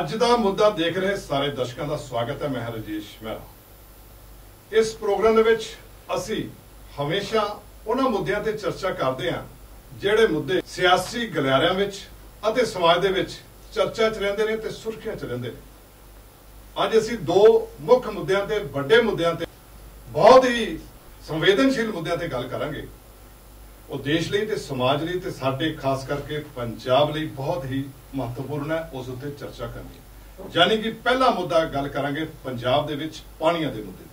ਅੱਜ ਦਾ ਮੁੱਦਾ ਦੇਖ ਰਹੇ ਸਾਰੇ ਦਰਸ਼ਕਾਂ ਦਾ ਸਵਾਗਤ ਹੈ। ਮੈਂ ਰਜੇਸ਼ ਮਹਿਰਾ। ਇਸ ਪ੍ਰੋਗਰਾਮ ਦੇ ਵਿੱਚ ਅਸੀਂ ਹਮੇਸ਼ਾ ਉਹਨਾਂ ਮੁੱਦਿਆਂ ਤੇ ਚਰਚਾ ਕਰਦੇ ਹਾਂ ਜਿਹੜੇ ਮੁੱਦੇ ਸਿਆਸੀ ਗਲਿਆਰਿਆਂ ਵਿੱਚ ਅਤੇ ਸਮਾਜ ਦੇ ਵਿੱਚ ਚਰਚਾ 'ਚ ਰਹਿੰਦੇ ਨੇ ਤੇ ਸੁਰਖੀਆਂ 'ਚ ਰਹਿੰਦੇ ਨੇ। ਅੱਜ ਅਸੀਂ ਦੋ ਮੁੱਖ ਮੁੱਦਿਆਂ ਤੇ ਵੱਡੇ ਮੁੱਦਿਆਂ ਤੇ ਬਹੁਤ ਹੀ ਸੰਵੇਦਨਸ਼ੀਲ ਮੁੱਦਿਆਂ ਤੇ ਗੱਲ ਕਰਾਂਗੇ। ਉਹ ਦੇਸ਼ ਲਈ ਤੇ ਸਮਾਜ ਲਈ ਤੇ ਸਾਡੇ ਖਾਸ ਕਰਕੇ ਪੰਜਾਬ ਲਈ ਬਹੁਤ ਹੀ ਮਹੱਤਵਪੂਰਨ ਹੈ। ਉਸ ਉੱਤੇ ਚਰਚਾ ਕਰਨੀ ਯਾਨੀ ਕਿ ਪਹਿਲਾ ਮੁੱਦਾ ਗੱਲ ਕਰਾਂਗੇ ਪੰਜਾਬ ਦੇ ਵਿੱਚ ਪਾਣੀਆਂ ਦੇ ਮੁੱਦੇ।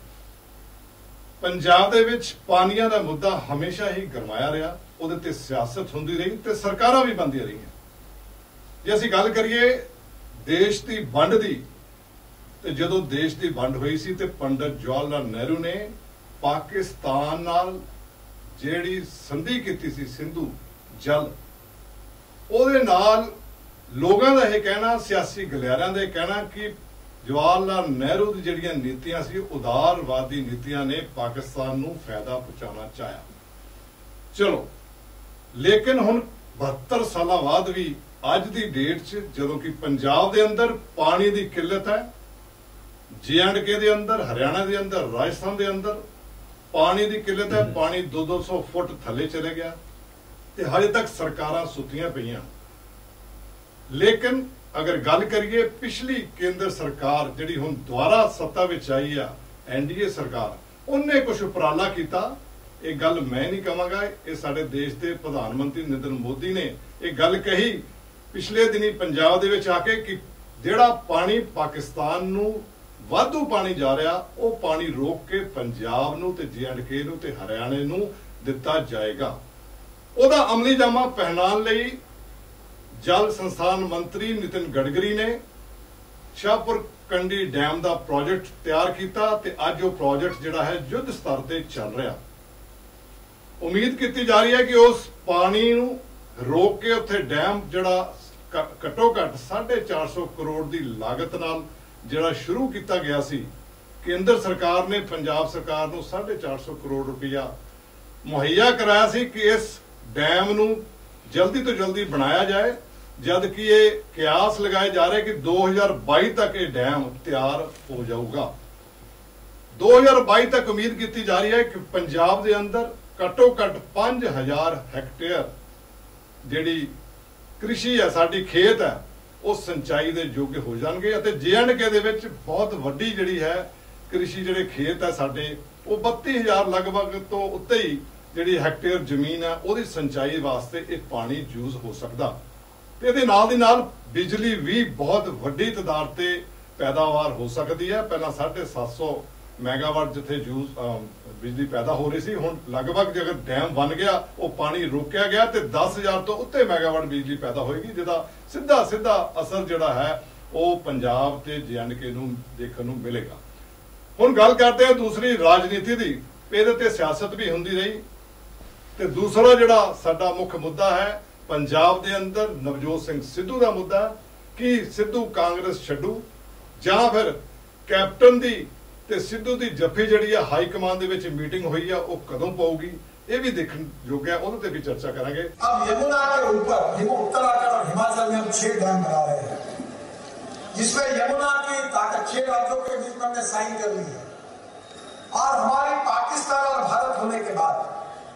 ਪੰਜਾਬ ਦੇ ਵਿੱਚ ਪਾਣੀਆਂ ਦਾ ਮੁੱਦਾ ਹਮੇਸ਼ਾ ਹੀ ਗਰਮਾਇਆ ਰਿਹਾ, ਉਹਦੇ ਤੇ ਸਿਆਸਤ ਹੁੰਦੀ ਰਹੀ ਤੇ ਸਰਕਾਰਾਂ ਵੀ ਬਣਦੀਆਂ ਰਹੀਆਂ। ਜੇ ਅਸੀਂ ਗੱਲ ਕਰੀਏ ਦੇਸ਼ ਦੀ ਵੰਡ ਦੀ, ਤੇ ਜਦੋਂ ਦੇਸ਼ ਦੀ ਵੰਡ ਹੋਈ ਸੀ ਤੇ ਪੰਡਿਤ ਜਵਾਹਰ ਲਾਲ ਨਹਿਰੂ ਨੇ ਪਾਕਿਸਤਾਨ ਨਾਲ ਜਿਹੜੀ ਸੰਧੀ ਕੀਤੀ ਸੀ ਸਿੰਧੂ ਜਲ, ਉਹਦੇ ਨਾਲ ਲੋਕਾਂ ਦਾ ਇਹ ਕਹਿਣਾ, ਸਿਆਸੀ ਗਲਿਆਰਿਆਂ ਦਾ ਇਹ ਕਹਿਣਾ ਕਿ ਜਵਾਹਰ ਲਾਲ ਨਹਿਰੂ ਦੀ ਜਿਹੜੀਆਂ ਨੀਤੀਆਂ ਸੀ ਉਦਾਰਵਾਦੀ ਨੀਤੀਆਂ ਨੇ ਪਾਕਿਸਤਾਨ ਨੂੰ ਫਾਇਦਾ ਪਹੁੰਚਾਉਣਾ ਚਾਹਿਆ। ਚਲੋ, ਲੇਕਿਨ ਹੁਣ 72 ਸਾਲਾਂ ਬਾਅਦ ਵੀ ਅੱਜ ਦੀ ਡੇਟ 'ਚ ਜਦੋਂ ਕਿ ਪੰਜਾਬ ਦੇ ਅੰਦਰ ਪਾਣੀ ਦੀ ਕਿੱਲਤ ਹੈ, JNK ਦੇ ਅੰਦਰ, ਹਰਿਆਣਾ ਦੇ ਅੰਦਰ, ਰਾਜਸਥਾਨ ਦੇ ਅੰਦਰ ਪਾਣੀ ਦੀ ਕਿੱਲਤ ਹੈ, ਪਾਣੀ 200 ਫੁੱਟ ਥੱਲੇ ਚਲੇ ਗਿਆ ਤੇ ਹਜੇ ਤੱਕ ਸਰਕਾਰਾਂ ਸੁੱਤੀਆਂ ਪਈਆਂ। ਲੇਕਿਨ ਅਗਰ ਗੱਲ ਕਰੀਏ ਪਿਛਲੀ ਕੇਂਦਰ ਸਰਕਾਰ ਜਿਹੜੀ ਹੁਣ ਦੁਬਾਰਾ ਸੱਤਾ ਵਿੱਚ ਆਈ ਆ, NDA ਸਰਕਾਰ, ਉਹਨੇ ਕੁਝ ਉਪਰਾਲਾ ਕੀਤਾ। ਇਹ ਗੱਲ ਮੈਂ ਨਹੀਂ ਕਹਾਂਗਾ, ਇਹ ਸਾਡੇ ਦੇਸ਼ ਦੇ ਪ੍ਰਧਾਨ ਮੰਤਰੀ ਨਰਿੰਦਰ ਮੋਦੀ ਨੇ ਇਹ ਗੱਲ ਕਹੀ ਪਿਛਲੇ ਦਿਨੀ ਪੰਜਾਬ ਦੇ ਵਿੱਚ ਆ ਕੇ ਕਿ ਜਿਹੜਾ ਪਾਣੀ ਪਾਕਿਸਤਾਨ ਨੂੰ ਵਾਧੂ ਪਾਣੀ ਜਾ ਰਿਹਾ, ਉਹ ਪਾਣੀ ਰੋਕ ਕੇ ਪੰਜਾਬ ਨੂੰ ਤੇ JNK ਨੂੰ ਤੇ ਹਰਿਆਣੇ ਨੂੰ ਦਿੱਤਾ ਜਾਏਗਾ। ਉਹਦਾ ਅਮਲੀ ਜਾਮਾ ਪਹਿਨਾਉਣ ਲਈ ਜਲ ਸੰਸਾਧਨ ਮੰਤਰੀ ਨਿਤਿਨ ਗਡਕਰੀ ਨੇ ਸ਼ਾਹਪੁਰ ਕੰਡੀ ਡੈਮ ਦਾ ਪ੍ਰੋਜੈਕਟ ਤਿਆਰ ਕੀਤਾ ਤੇ ਅੱਜ ਉਹ ਪ੍ਰੋਜੈਕਟ ਜਿਹੜਾ ਹੈ ਯੁੱਧ ਸਤਰ ਤੇ ਚੱਲ ਰਿਹਾ। ਉਮੀਦ ਕੀਤੀ ਜਾ ਰਹੀ ਹੈ ਕਿ ਉਸ ਪਾਣੀ ਨੂੰ ਰੋਕ ਕੇ ਉੱਥੇ ਡੈਮ ਜਿਹੜਾ ਘੱਟੋ ਘੱਟ 450 ਕਰੋੜ ਦੀ ਲਾਗਤ ਨਾਲ ਜਿਹੜਾ ਸ਼ੁਰੂ ਕੀਤਾ ਗਿਆ ਸੀ, ਕੇਂਦਰ ਸਰਕਾਰ ਨੇ ਪੰਜਾਬ ਸਰਕਾਰ ਨੂੰ 450 ਕਰੋੜ ਰੁਪਇਆ ਮੁਹੱਈਆ ਕਰਾਇਆ ਸੀ ਕਿ ਇਸ ਡੈਮ ਨੂੰ ਜਲਦੀ ਤੋਂ ਜਲਦੀ ਬਣਾਇਆ ਜਾਏ, ਜਦ ਕਿ ਇਹ ਕਿਆਸ ਲਗਾਏ ਜਾ ਰਹੇ ਕਿ 2022 ਤੱਕ ਇਹ ਡੈਮ ਤਿਆਰ ਹੋ ਜਾਊਗਾ। 2022 ਤੱਕ ਉਮੀਦ ਕੀਤੀ ਜਾ ਰਹੀ ਹੈ ਕਿ ਪੰਜਾਬ ਦੇ ਅੰਦਰ ਘੱਟੋ ਘੱਟ 5000 ਹੈਕਟੇਅਰ ਜਿਹੜੀ ਕ੍ਰਿਸ਼ੀ ਹੈ, ਸਾਡੀ ਖੇਤ ਹੈ, ਉਹ ਸਿੰਚਾਈ ਦੇ ਯੋਗ ਹੋ ਜਾਣਗੇ ਅਤੇ JNK ਦੇ ਵਿੱਚ ਬਹੁਤ ਵੱਡੀ ਜਿਹੜੀ ਹੈ ਕ੍ਰਿਸ਼ੀ ਜਿਹੜੇ ਖੇਤ ਹੈ ਸਾਡੇ, ਉਹ 32000 ਲਗਭਗ ਤੋਂ ਉੱਤੇ ਹੀ ਜਿਹੜੀ ਹੈਕਟੇਅਰ ਜ਼ਮੀਨ ਹੈ ਉਹਦੀ ਸਿੰਚਾਈ ਵਾਸਤੇ ਇਹ ਪਾਣੀ ਯੂਜ਼ ਹੋ ਸਕਦਾ। ਤੇ ਇਹਦੇ ਨਾਲ ਦੀ ਨਾਲ ਬਿਜਲੀ ਵੀ ਬਹੁਤ ਵੱਡੀ ਤਾਦਾਦ ਤੇ ਪੈਦਾਵਾਰ ਹੋ ਸਕਦੀ ਹੈ। ਪਹਿਲਾਂ 750 ਮੈਗਾਵਾਟ ਜਿੱਥੇ ਬਿਜਲੀ ਪੈਦਾ ਹੋ ਰਹੀ ਸੀ, ਹੁਣ ਲਗਭਗ ਜੇ ਅਗਰ ਡੈਮ ਬਣ ਗਿਆ, ਉਹ ਪਾਣੀ ਰੋਕਿਆ ਗਿਆ ਤੇ 10000 ਤੋਂ ਉੱਤੇ ਮੈਗਾਵਾਟ ਬਿਜਲੀ ਪੈਦਾ ਹੋਏਗੀ, ਜਿਹਦਾ ਸਿੱਧਾ ਅਸਰ ਜਿਹੜਾ ਹੈ ਉਹ ਪੰਜਾਬ ਤੇ JNK ਨੂੰ ਦੇਖਣ ਨੂੰ ਮਿਲੇਗਾ। ਹੁਣ ਗੱਲ ਕਰਦੇ ਹਾਂ ਦੂਸਰੀ ਰਾਜਨੀਤੀ ਦੀ, ਇਹਦੇ ਤੇ ਸਿਆਸਤ ਵੀ ਹੁੰਦੀ ਰਹੀ। ਤੇ ਦੂਸਰਾ ਜਿਹੜਾ ਸਾਡਾ ਮੁੱਖ ਮੁੱਦਾ ਹੈ ਪੰਜਾਬ ਦੇ ਅੰਦਰ ਨਵਜੋਤ ਸਿੰਘ ਸਿੱਧੂ ਦਾ ਮੁੱਦਾ, ਕਿ ਸਿੱਧੂ ਕਾਂਗਰਸ ਛੱਡੂ ਜਾਂ ਫਿਰ ਕੈਪਟਨ ਦੀ ਤੇ ਸਿੱਧੂ ਦੀ ਜੱਫੀ ਜਿਹੜੀ ਆ ਹਾਈ ਕਮਾਂਡ ਦੇ ਵਿੱਚ ਮੀਟਿੰਗ ਹੋਈ ਆ, ਉਹ ਕਦੋਂ ਪਾਊਗੀ, ਇਹ ਵੀ ਦੇਖਣ ਯੋਗ ਹੈ, ਉਹਦੇ ਤੇ ਵੀ ਚਰਚਾ ਕਰਾਂਗੇ। अब यमुना के ऊपर उत्तराखंड और हिमाचल में हम 6 डैम बना रहे हैं, जिसमें यमुना की ताकत 6 राज्यों के बीच में हमने साइन कर ली है। और हमारी पाकिस्तान और भारत होने के बाद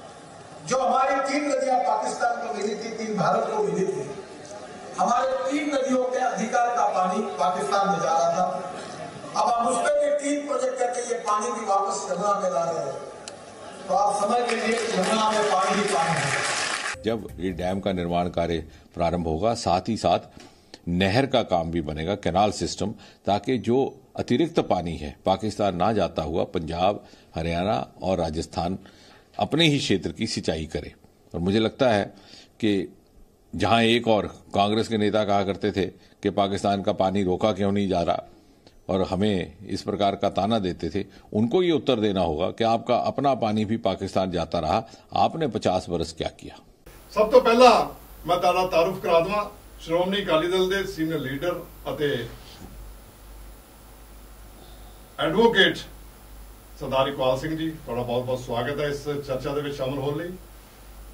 जो हमारी 3 नदियां पाकिस्तान को मिली थी, 3 भारत को मिली थी, हमारे 3 नदियों के अधिकार का पानी पाकिस्तान में जा रहा था। अब हम उस पर भी 3 प्रोजेक्ट करके ये पानी भी वापस यमुना में ला रहे हैं, तो आप समझ लीजिए यमुना में पानी ही पानी है। जब ये डैम का निर्माण कार्य प्रारंभ होगा, साथ ही साथ नहर का काम भी बनेगा, कैनाल सिस्टम, ताकि जो अतिरिक्त पानी है पाकिस्तान ना जाता हुआ पंजाब, हरियाणा और राजस्थान अपने ही क्षेत्र की सिंचाई करे। और मुझे लगता है कि जहां एक और कांग्रेस के नेता कहा करते थे कि पाकिस्तान का पानी रोका क्यों नहीं जा रहा और हमें इस प्रकार का ताना देते थे, उनको ये उत्तर देना होगा कि आपका अपना पानी भी पाकिस्तान जाता रहा, आपने 50 बरस क्या किया। सब तो पहला मैं तारा तारुफ करा दूं श्रोमणी अकाली दल के सीनियर लीडर ਅਤੇ ਐਡਵੋਕੇਟ ਸਰਦਾਰ ਇਕਬਾਲ ਸਿੰਘ ਜੀ, ਤੁਹਾਡਾ ਬਹੁਤ ਬਹੁਤ ਸਵਾਗਤ ਹੈ ਇਸ ਚਰਚਾ ਦੇ ਵਿੱਚ ਸ਼ਾਮਲ ਹੋਣ ਲਈ।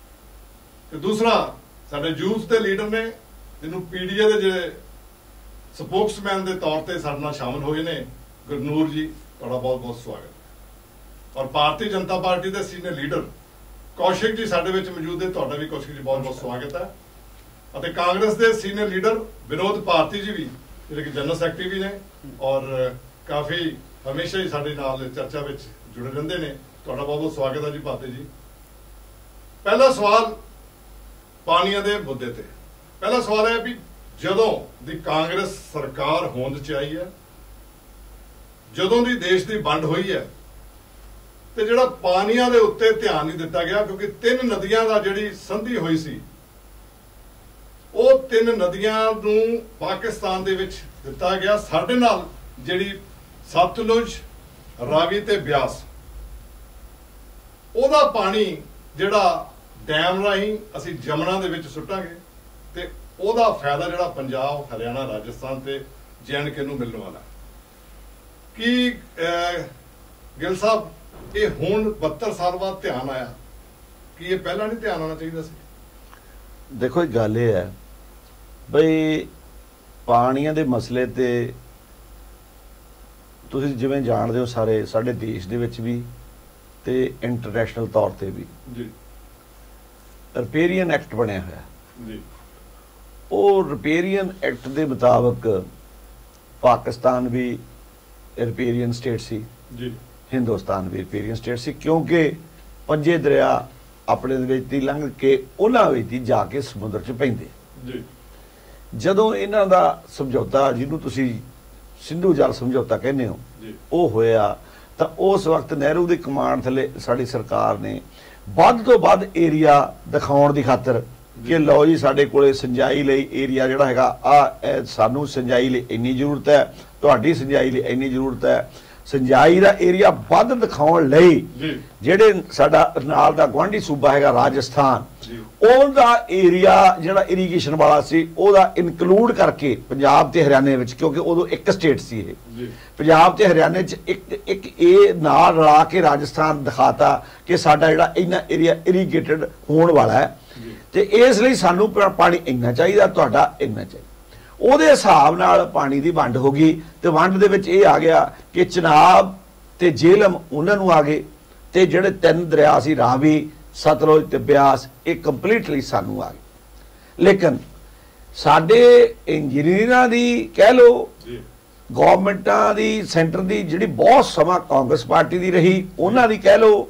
ਤੇ ਦੂਸਰਾ ਸਾਡੇ ਯੂਥ ਦੇ ਲੀਡਰ ਨੇ, ਜਿਹਨੂੰ PDA ਦੇ ਜਿਹੜੇ ਸਪੋਕਸਮੈਨ ਦੇ ਤੌਰ ਤੇ ਸਾਡੇ ਨਾਲ ਸ਼ਾਮਲ ਹੋਏ ਨੇ ਗੁਰਨੂਰ ਜੀ, ਤੁਹਾਡਾ ਬਹੁਤ ਬਹੁਤ ਸਵਾਗਤ। ਔਰ ਭਾਰਤੀ ਜਨਤਾ ਪਾਰਟੀ ਦੇ ਸੀਨੀਅਰ ਲੀਡਰ ਕੌਸ਼ਿਕ ਜੀ ਸਾਡੇ ਵਿੱਚ ਮੌਜੂਦ ਨੇ, ਤੁਹਾਡਾ ਵੀ ਕੌਸ਼ਿਕ ਜੀ ਬਹੁਤ ਬਹੁਤ ਸਵਾਗਤ ਹੈ। ਅਤੇ ਕਾਂਗਰਸ ਦੇ ਸੀਨੀਅਰ ਲੀਡਰ ਵਿਨੋਦ ਭਾਰਤੀ ਜੀ ਵੀ, ਜਿਹੜੇ ਕਿ ਜਨਰਲ ਸੈਕਟਰੀ ਵੀ ਨੇ ਔਰ ਕਾਫੀ ਹਮੇਸ਼ਾ ਹੀ ਸਾਡੇ ਨਾਲ ਚਰਚਾ ਵਿੱਚ ਜੁੜੇ ਰਹਿੰਦੇ ਨੇ, ਤੁਹਾਡਾ ਬਹੁਤ ਬਹੁਤ ਸਵਾਗਤ ਹੈ ਜੀ ਭਾਰਤੀ ਜੀ। ਪਹਿਲਾ ਸਵਾਲ ਪਾਣੀਆਂ ਦੇ ਮੁੱਦੇ ਤੇ। ਪਹਿਲਾ ਸਵਾਲ ਹੈ ਵੀ ਜਦੋਂ ਦੀ ਕਾਂਗਰਸ ਸਰਕਾਰ ਹੋਂਦ 'ਚ ਆਈ ਹੈ, ਜਦੋਂ ਦੀ ਦੇਸ਼ ਦੀ ਵੰਡ ਹੋਈ ਹੈ, ਤੇ ਜਿਹੜਾ ਪਾਣੀਆਂ ਦੇ ਉੱਤੇ ਧਿਆਨ ਨਹੀਂ ਦਿੱਤਾ ਗਿਆ, ਕਿਉਂਕਿ 3 ਨਦੀਆਂ ਦਾ ਜਿਹੜੀ ਸੰਧੀ ਹੋਈ ਸੀ, ਉਹ 3 ਨਦੀਆਂ ਨੂੰ ਪਾਕਿਸਤਾਨ ਦੇ ਵਿੱਚ ਦਿੱਤਾ ਗਿਆ। ਸਾਡੇ ਨਾਲ ਜਿਹੜੀ ਸਤਲੁਜ, ਰਾਵੀ ਤੇ ਬਿਆਸ, ਉਹਦਾ ਪਾਣੀ ਜਿਹੜਾ ਡੈਮ ਰਾਹੀਂ ਅਸੀਂ ਜਮਨਾ ਦੇ ਵਿੱਚ ਸੁੱਟਾਂਗੇ ਤੇ ਉਹਦਾ ਫਾਇਦਾ ਜਿਹੜਾ ਪੰਜਾਬ, ਹਰਿਆਣਾ, ਰਾਜਸਥਾਨ ਤੇ JNK ਨੂੰ ਮਿਲਣ ਵਾਲਾ। ਕੀ ਗਿੱਲ ਸਾਹਿਬ, ਇਹ ਹੁਣ 72 ਸਾਲ ਬਾਅਦ ਧਿਆਨ ਆਇਆ ਕਿ ਇਹ ਪਹਿਲਾਂ ਨਹੀਂ ਧਿਆਨ ਆਉਣਾ ਚਾਹੀਦਾ ਸੀ? ਦੇਖੋ, ਇੱਕ ਗੱਲ ਇਹ ਹੈ ਬਈ ਪਾਣੀਆਂ ਦੇ ਮਸਲੇ ਤੇ ਤੁਸੀਂ ਜਿਵੇਂ ਜਾਣਦੇ ਹੋ, ਸਾਰੇ ਸਾਡੇ ਦੇਸ਼ ਦੇ ਵਿੱਚ ਵੀ ਤੇ ਇੰਟਰਨੈਸ਼ਨਲ ਤੌਰ ਤੇ ਵੀ ਜੀ ਰਿਪੇਰੀਅਨ ਐਕਟ ਬਣਿਆ ਹੋਇਆ ਜੀ। ਉਹ ਰਿਪੇਰੀਅਨ ਐਕਟ ਦੇ ਮੁਤਾਬਕ ਪਾਕਿਸਤਾਨ ਵੀ ਰਿਪੇਰੀਅਨ ਸਟੇਟ ਸੀ ਜੀ, ਹਿੰਦੁਸਤਾਨ ਵੀ ਰਿਪੇਰੀਅਨ ਸਟੇਟ ਸੀ, ਕਿਉਂਕਿ ਪੰਜੇ ਦਰਿਆ ਆਪਣੇ ਦੇ ਵਿੱਚ ਦੀ ਲੰਘ ਕੇ ਉਹਨਾਂ ਵਿੱਚ ਦੀ ਜਾ ਕੇ ਸਮੁੰਦਰ 'ਚ ਪੈਂਦੇ ਜੀ। ਜਦੋਂ ਇਹਨਾਂ ਦਾ ਸਮਝੌਤਾ, ਜਿਹਨੂੰ ਤੁਸੀਂ ਸਿੰਧੂ ਜਲ ਸਮਝੌਤਾ ਕਹਿੰਦੇ ਹੋ, ਉਹ ਹੋਇਆ ਤਾਂ ਉਸ ਵਕਤ ਨਹਿਰੂ ਦੀ ਕਮਾਂਡ ਥੱਲੇ ਸਾਡੀ ਸਰਕਾਰ ਨੇ ਵੱਧ ਤੋਂ ਵੱਧ ਏਰੀਆ ਦਿਖਾਉਣ ਦੀ ਖਾਤਰ ਕਿ ਲਓ ਜੀ, ਸਾਡੇ ਕੋਲੇ ਸਿੰਜਾਈ ਲਈ ਏਰੀਆ ਜਿਹੜਾ ਹੈਗਾ ਸਾਨੂੰ ਸਿੰਜਾਈ ਲਈ ਇੰਨੀ ਜ਼ਰੂਰਤ ਹੈ, ਤੁਹਾਡੀ ਸਿੰਜਾਈ ਲਈ ਇੰਨੀ ਜ਼ਰੂਰਤ ਹੈ, ਸਿੰਜਾਈ ਦਾ ਏਰੀਆ ਵੱਧ ਦਿਖਾਉਣ ਲਈ ਜਿਹੜੇ ਸਾਡਾ ਨਾਲ ਦਾ ਗੁਆਂਢੀ ਸੂਬਾ ਹੈਗਾ ਰਾਜਸਥਾਨ, ਉਹਦਾ ਏਰੀਆ ਜਿਹੜਾ ਇਰੀਗੇਸ਼ਨ ਵਾਲਾ ਸੀ ਉਹਦਾ ਇਨਕਲੂਡ ਕਰਕੇ ਪੰਜਾਬ ਤੇ ਹਰਿਆਣੇ ਵਿੱਚ, ਕਿਉਂਕਿ ਉਦੋਂ ਇੱਕ ਸਟੇਟ ਸੀ ਇਹ, ਪੰਜਾਬ ਤੇ ਹਰਿਆਣੇ 'ਚ ਇੱਕ ਇਹ ਨਾਲ ਰਲਾ ਕੇ ਰਾਜਸਥਾਨ ਦਿਖਾਤਾ ਕਿ ਸਾਡਾ ਜਿਹੜਾ ਇੰਨਾ ਏਰੀਆ ਇਰੀਗੇਟਡ ਹੋਣ ਵਾਲਾ ਹੈ ਤੇ ਇਸ ਲਈ ਸਾਨੂੰ ਪਾਣੀ ਇੰਨਾ ਚਾਹੀਦਾ, ਤੁਹਾਡਾ ਇੰਨਾ ਚਾਹੀਦਾ। ਉਹਦੇ ਹਿਸਾਬ ਨਾਲ ਪਾਣੀ ਦੀ ਵੰਡ ਹੋ ਗਈ ਤੇ ਵੰਡ ਦੇ ਵਿੱਚ ਇਹ ਆ ਗਿਆ ਕਿ ਚਨਾਬ ਤੇ ਜੇਹਲਮ ਉਹਨਾਂ ਨੂੰ ਆ ਗਏ ਤੇ ਜਿਹੜੇ 3 ਦਰਿਆ ਸੀ, ਰਾਵੀ, ਸਤਲੁਜ ਤੇ ਬਿਆਸ, ਇਹ ਕੰਪਲੀਟਲੀ ਸਾਨੂੰ ਆ ਗਏ। ਲੇਕਿਨ ਸਾਡੇ ਇੰਜੀਨੀਅਰਾਂ ਦੀ ਕਹਿ ਲੋ, ਗਵਰਨਮੈਂਟਾਂ ਦੀ, ਸੈਂਟਰ ਦੀ ਜਿਹੜੀ ਬਹੁਤ ਸਮਾਂ ਕਾਂਗਰਸ ਪਾਰਟੀ ਦੀ ਰਹੀ, ਉਹਨਾਂ ਦੀ ਕਹਿ ਲੋ,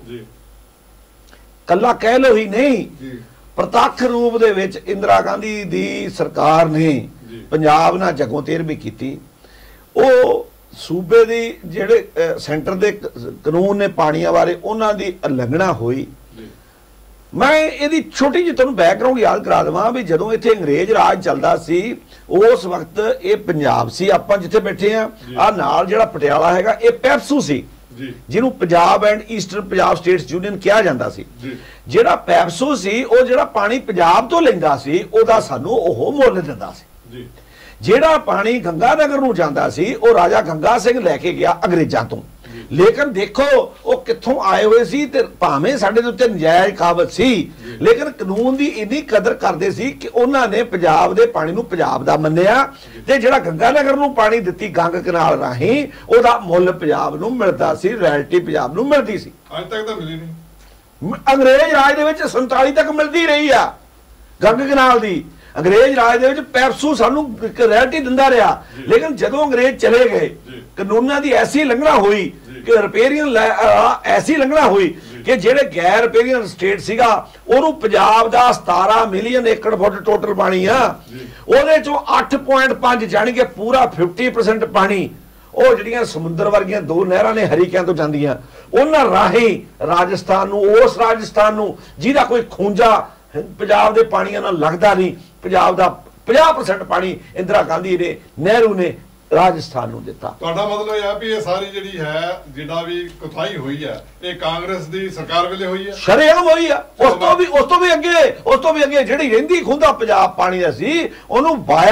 ਕੱਲਾ ਕਹਿ ਲੋ ਹੀ ਨਹੀਂ, ਪ੍ਰਤੱਖ ਰੂਪ ਦੇ ਵਿੱਚ ਇੰਦਰਾ ਗਾਂਧੀ ਦੀ ਸਰਕਾਰ ਨੇ ਪੰਜਾਬ ਨਾਲ ਜਗੋਂ ਤੇਰਵੀਂ ਕੀਤੀ। ਉਹ ਸੂਬੇ ਦੀ ਜਿਹੜੇ ਸੈਂਟਰ ਦੇ ਕਾਨੂੰਨ ਨੇ ਪਾਣੀਆਂ ਬਾਰੇ, ਉਹਨਾਂ ਦੀ ਉਲੰਘਣਾ ਹੋਈ। ਮੈਂ ਇਹਦੀ ਛੋਟੀ ਜਿਹੀ ਤੁਹਾਨੂੰ ਬੈਕਗ੍ਰਾਉਂਡ ਯਾਦ ਕਰਾ ਦੇਵਾਂ ਵੀ ਜਦੋਂ ਇੱਥੇ ਅੰਗਰੇਜ਼ ਰਾਜ ਚੱਲਦਾ ਸੀ, ਉਸ ਵਕਤ ਇਹ ਪੰਜਾਬ ਸੀ, ਆਪਾਂ ਜਿੱਥੇ ਬੈਠੇ ਆ ਨਾਲ ਜਿਹੜਾ ਪਟਿਆਲਾ ਹੈਗਾ, ਇਹ ਪੈਪਸੂ ਸੀ, ਜਿਹਨੂੰ Punjab and Eastern Punjab States Union ਕਿਹਾ ਜਾਂਦਾ ਸੀ। ਜਿਹੜਾ ਪੈਪਸੂ ਸੀ, ਉਹ ਜਿਹੜਾ ਪਾਣੀ ਪੰਜਾਬ ਤੋਂ ਲੈਂਦਾ ਸੀ, ਉਹਦਾ ਸਾਨੂੰ ਉਹ ਮੁੱਲ ਦਿੰਦਾ ਸੀ। ਜਿਹੜਾ ਪਾਣੀ ਗੰਗਾ ਨਗਰ ਨੂੰ ਜਾਂਦਾ ਸੀ, ਉਹ ਰਾਜਾ ਗੰਗਾ ਸਿੰਘ ਲੈ ਕੇ ਗਿਆ ਅੰਗਰੇਜ਼ਾਂ ਤੋਂ। ਲੇਕਿਨ ਦੇਖੋ ਉਹ ਕਿੱਥੋਂ ਆਏ ਹੋਏ ਸੀ, ਤੇ ਭਾਵੇਂ ਸਾਡੇ ਦੇ ਉੱਤੇ ਨਜਾਇਜ਼ ਕਾਬਤ ਸੀ, ਲੇਕਿਨ ਕਾਨੂੰਨ ਦੀ ਇੰਨੀ ਕਦਰ ਕਰਦੇ ਸੀ ਕਿ ਉਹਨਾਂ ਨੇ ਪੰਜਾਬ ਦੇ ਪਾਣੀ ਨੂੰ ਪੰਜਾਬ ਦਾ ਮੰਨਿਆ, ਤੇ ਜਿਹੜਾ ਗੰਗਾ ਨਗਰ ਨੂੰ ਪਾਣੀ ਦਿੱਤੀ ਗੰਗ ਕਨਾਲ ਰਾਹੀਂ, ਉਹਦਾ ਮੁੱਲ ਪੰਜਾਬ ਨੂੰ ਮਿਲਦਾ ਸੀ, ਰਾਇਲਟੀ ਪੰਜਾਬ ਨੂੰ ਮਿਲਦੀ ਸੀ। ਅੱਜ ਤੱਕ ਤਾਂ ਮਿਲੀ ਨਹੀਂ। ਅੰਗਰੇਜ਼ ਰਾਜ ਦੇ ਵਿੱਚ 47 ਤੱਕ ਮਿਲਦੀ ਰਹੀ ਆ ਗੰਗ ਕਨਾਲ ਦੀ। ਅੰਗਰੇਜ਼ ਰਾਜ ਦੇ ਵਿੱਚ ਪੈਪਸੂ ਸਾਨੂੰ ਰਾਇਲਟੀ ਦਿੰਦਾ ਰਿਹਾ, ਲੇਕਿਨ ਜਦੋਂ ਅੰਗਰੇਜ਼ ਚਲੇ ਗਏ, ਕਾਨੂੰਨਾਂ ਦੀ ਐਸੀ ਲੰਘਣਾ ਹੋਈ ਕਿ ਰਿਪੇਰੀਅਨ ਐਸੀ ਲੰਘਣਾ ਹੋਈ ਕਿ ਜਿਹੜੇ ਗੈਰ ਰਿਪੇਰੀਅਨ ਸਟੇਟ ਸੀਗਾ, ਉਹਨੂੰ ਪੰਜਾਬ ਦਾ 17 ਮਿਲੀਅਨ ਏਕੜ ਫੁੱਟ ਟੋਟਲ ਪਾਣੀ ਆ, ਉਹਦੇ ਚੋਂ 8.5 ਜਾਣੀ ਕਿ ਪੂਰਾ 50% ਪਾਣੀ ਉਹ ਜਿਹੜੀਆਂ ਸਮੁੰਦਰ ਵਰਗੀਆਂ 2 ਨਹਿਰਾਂ ਨੇ ਹਰੀਕਿਆਂ ਤੋਂ ਜਾਂਦੀਆਂ, ਉਹਨਾਂ ਰਾਹੀਂ ਰਾਜਸਥਾਨ ਨੂੰ, ਉਸ ਰਾਜਸਥਾਨ ਨੂੰ ਜਿਹਦਾ ਕੋਈ ਖੂੰਜਾ ਪੰਜਾਬ ਦੇ ਪਾਣੀਆਂ ਨਾਲ ਲੱਗਦਾ ਨਹੀਂ, ਪੰਜਾਬ ਦਾ 50% ਪਾਣੀ ਇੰਦਰਾ ਗਾਂਧੀ ਨੇ, ਨਹਿਰੂ ਨੇ ਰਾਜਸਥਾਨ ਨੂੰ ਦਿੱਤਾ। ਤੁਹਾਡਾ ਮਤਲਬ ਇਹ ਹੈ ਵੀ ਇਹ ਸਾਰੀ ਜਿਹੜੀ ਹੈ, ਜਿਹੜਾ ਵੀ ਕੁਥਾਈ ਹੋਈ ਹੈ, ਇਹ ਕਾਂਗਰਸ ਦੀ ਸਰਕਾਰ ਵੇਲੇ ਹੋਈ ਹੈ, ਸ਼ਰੇਆਮ ਹੋਈ ਆ। ਉਸ ਤੋਂ ਵੀ ਅੱਗੇ ਜਿਹੜੀ ਰਹਿੰਦੀ ਖੁੰਦਾ ਪੰਜਾਬ ਪਾਣੀ ਦਾ ਸੀ, ਉਹਨੂੰ ਵਾਇਆ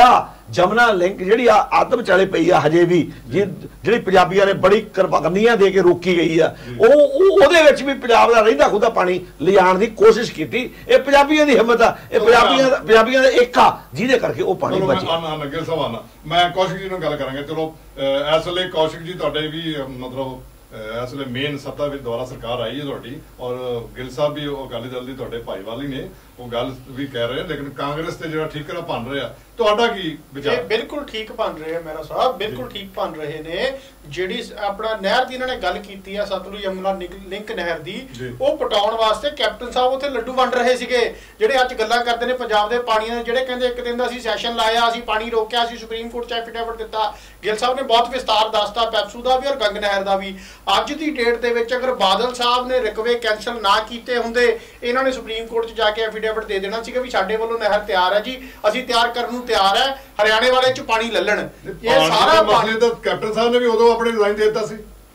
ਜਮਨਾ ਲਿੰਕ ਜਿਹੜੀ ਅੱਧ ਵਿਚਾਲੇ ਪਈ ਆ ਹਜੇ ਵੀ, ਜਿਹੜੀ ਪੰਜਾਬੀਆਂ ਨੇ ਬੜੀ ਕੁਰਬਾਨੀਆਂ ਦੇ ਕੇ ਰੋਕੀ ਗਈ ਆ, ਉਹਦੇ ਵਿੱਚ ਵੀ ਪੰਜਾਬ ਦਾ ਰਹਿੰਦਾ ਖੁਦਾ ਪਾਣੀ ਲਿਜਾਣ ਦੀ ਕੋਸ਼ਿਸ਼ ਕੀਤੀ। ਇਹ ਪੰਜਾਬੀਆਂ ਦੀ ਹਿੰਮਤ ਆ, ਇਹ ਪੰਜਾਬੀਆਂ ਦਾ ਇੱਕ ਆ ਜਿਹਦੇ ਕਰਕੇ ਉਹ ਪਾਣੀ ਬਚਿਆ। ਲੱਗੇ ਸਵਾਨਾ ਮੈਂ ਕੌਸ਼ਿਕ ਜੀ ਨਾਲ ਗੱਲ ਕਰਾਂਗੇ। ਚਲੋ ਇਸ ਵੇਲੇ ਕੌਸ਼ਿਕ ਜੀ ਤੁਹਾਡੇ ਵੀ ਮਤਲਬ ਇਸ ਵੇਲੇ ਮੇਨ ਸੱਤਾ ਵਿੱਚ ਦੁਆਰਾ ਸਰਕਾਰ ਆਈ ਹੈ ਤੁਹਾਡੀ, ਔਰ ਗਿੱਲ ਸਾਹਿਬ ਵੀ ਉਹ ਅਕਾਲੀ ਦਲ ਦੀ ਤੁਹਾਡੇ ਭਾਈਵਾਲ ਹੀ ਨੇ, ਉਹ ਗੱਲ ਵੀ ਕਹਿ ਰਹੇ, ਲੇਕਿਨ ਕਾਂਗਰਸ ਤੇ ਜਿਹੜਾ ਠੀਕਰਾ ਭੰਨ ਰਿਹਾ, ਤੁਹਾਡਾ ਕੀ ਵਿਚਾਰ? ਬਿਲਕੁਲ ਠੀਕ ਬਣ ਰਹੇ ਆ ਮੇਰਾ ਸਾਹਿਬ, ਬਿਲਕੁਲ ਠੀਕ ਬਣ ਰਹੇ ਨੇ। ਜਿਹੜੀ ਆਪਣਾ ਨਹਿਰ ਦੀ ਇਹਨਾਂ ਨੇ ਗੱਲ ਕੀਤੀ ਆ, ਸਤਲੁਜ ਯਮੁਨਾ ਲਿੰਕ ਨਹਿਰ ਦੀ, ਉਹ ਪਟਾਉਣ ਵਾਸਤੇ ਕੈਪਟਨ ਸਾਹਿਬ ਉੱਥੇ ਲੱਡੂ ਵੰਡ ਰਹੇ ਸੀਗੇ। ਜਿਹੜੇ ਅੱਜ ਗੱਲਾਂ ਕਰਦੇ ਨੇ ਪੰਜਾਬ ਦੇ ਪਾਣੀਆਂ ਦੇ, ਜਿਹੜੇ ਕਹਿੰਦੇ ਇੱਕ ਦਿਨ ਦਾ ਅਸੀਂ ਸੈਸ਼ਨ ਲਾਇਆ, ਅਸੀਂ ਪਾਣੀ ਰੋਕਿਆ, ਅਸੀਂ ਸੁਪਰੀਮ ਕੋਰਟ 'ਚ ਐਫੀਡੇਵਿਟ ਦਿੱਤਾ। ਗਿੱਲ ਸਾਹਿਬ ਨੇ ਬਹੁਤ ਵਿਸਤਾਰ ਦੱਸਤਾ ਪੈਪਸੂ ਦਾ ਵੀ ਔਰ ਗੰਗ ਨਹਿਰ ਦਾ ਵੀ। ਅੱਜ ਦੀ ਡੇਟ ਦੇ ਵਿੱਚ ਅਗਰ ਬਾਦਲ ਸਾਹਿਬ ਨੇ ਰਕਵੇ ਕੈਂਸਲ ਨਾ ਕੀਤੇ ਹੁੰਦੇ, ਇਹਨਾਂ ਨੇ ਸੁਪਰੀਮ ਕੋਰਟ 'ਚ ਜਾ ਕੇ ਐਫੀਡੇਵਿਟ ਦੇ ਦੇਣਾ ਸੀਗਾ ਵੀ ਸਾਡੇ ਵੱਲੋਂ ਨਹਿਰ ਤਿਆਰ ਹੈ ਜੀ, ਅਸੀਂ ਤਿਆਰ ਕਰਨ ਨੂੰ ਤਿਆਰ ਹੈ, ਹਰਿਆਣੇ ਵਾਲੇ 'ਚ ਪਾਣੀ ਲੈ ਲੈਣ। ਇਹ ਸਾਰਾ ਮਸਲੇ ਤਾਂ ਕੈਪਟਨ ਸਾਹਿਬ ਨੇ ਵੀ ਉਦੋਂ ਆਪਣੇ ਰਿਜ਼ਾਈਨ ਦੇ ਦਿੱਤਾ ਸੀ।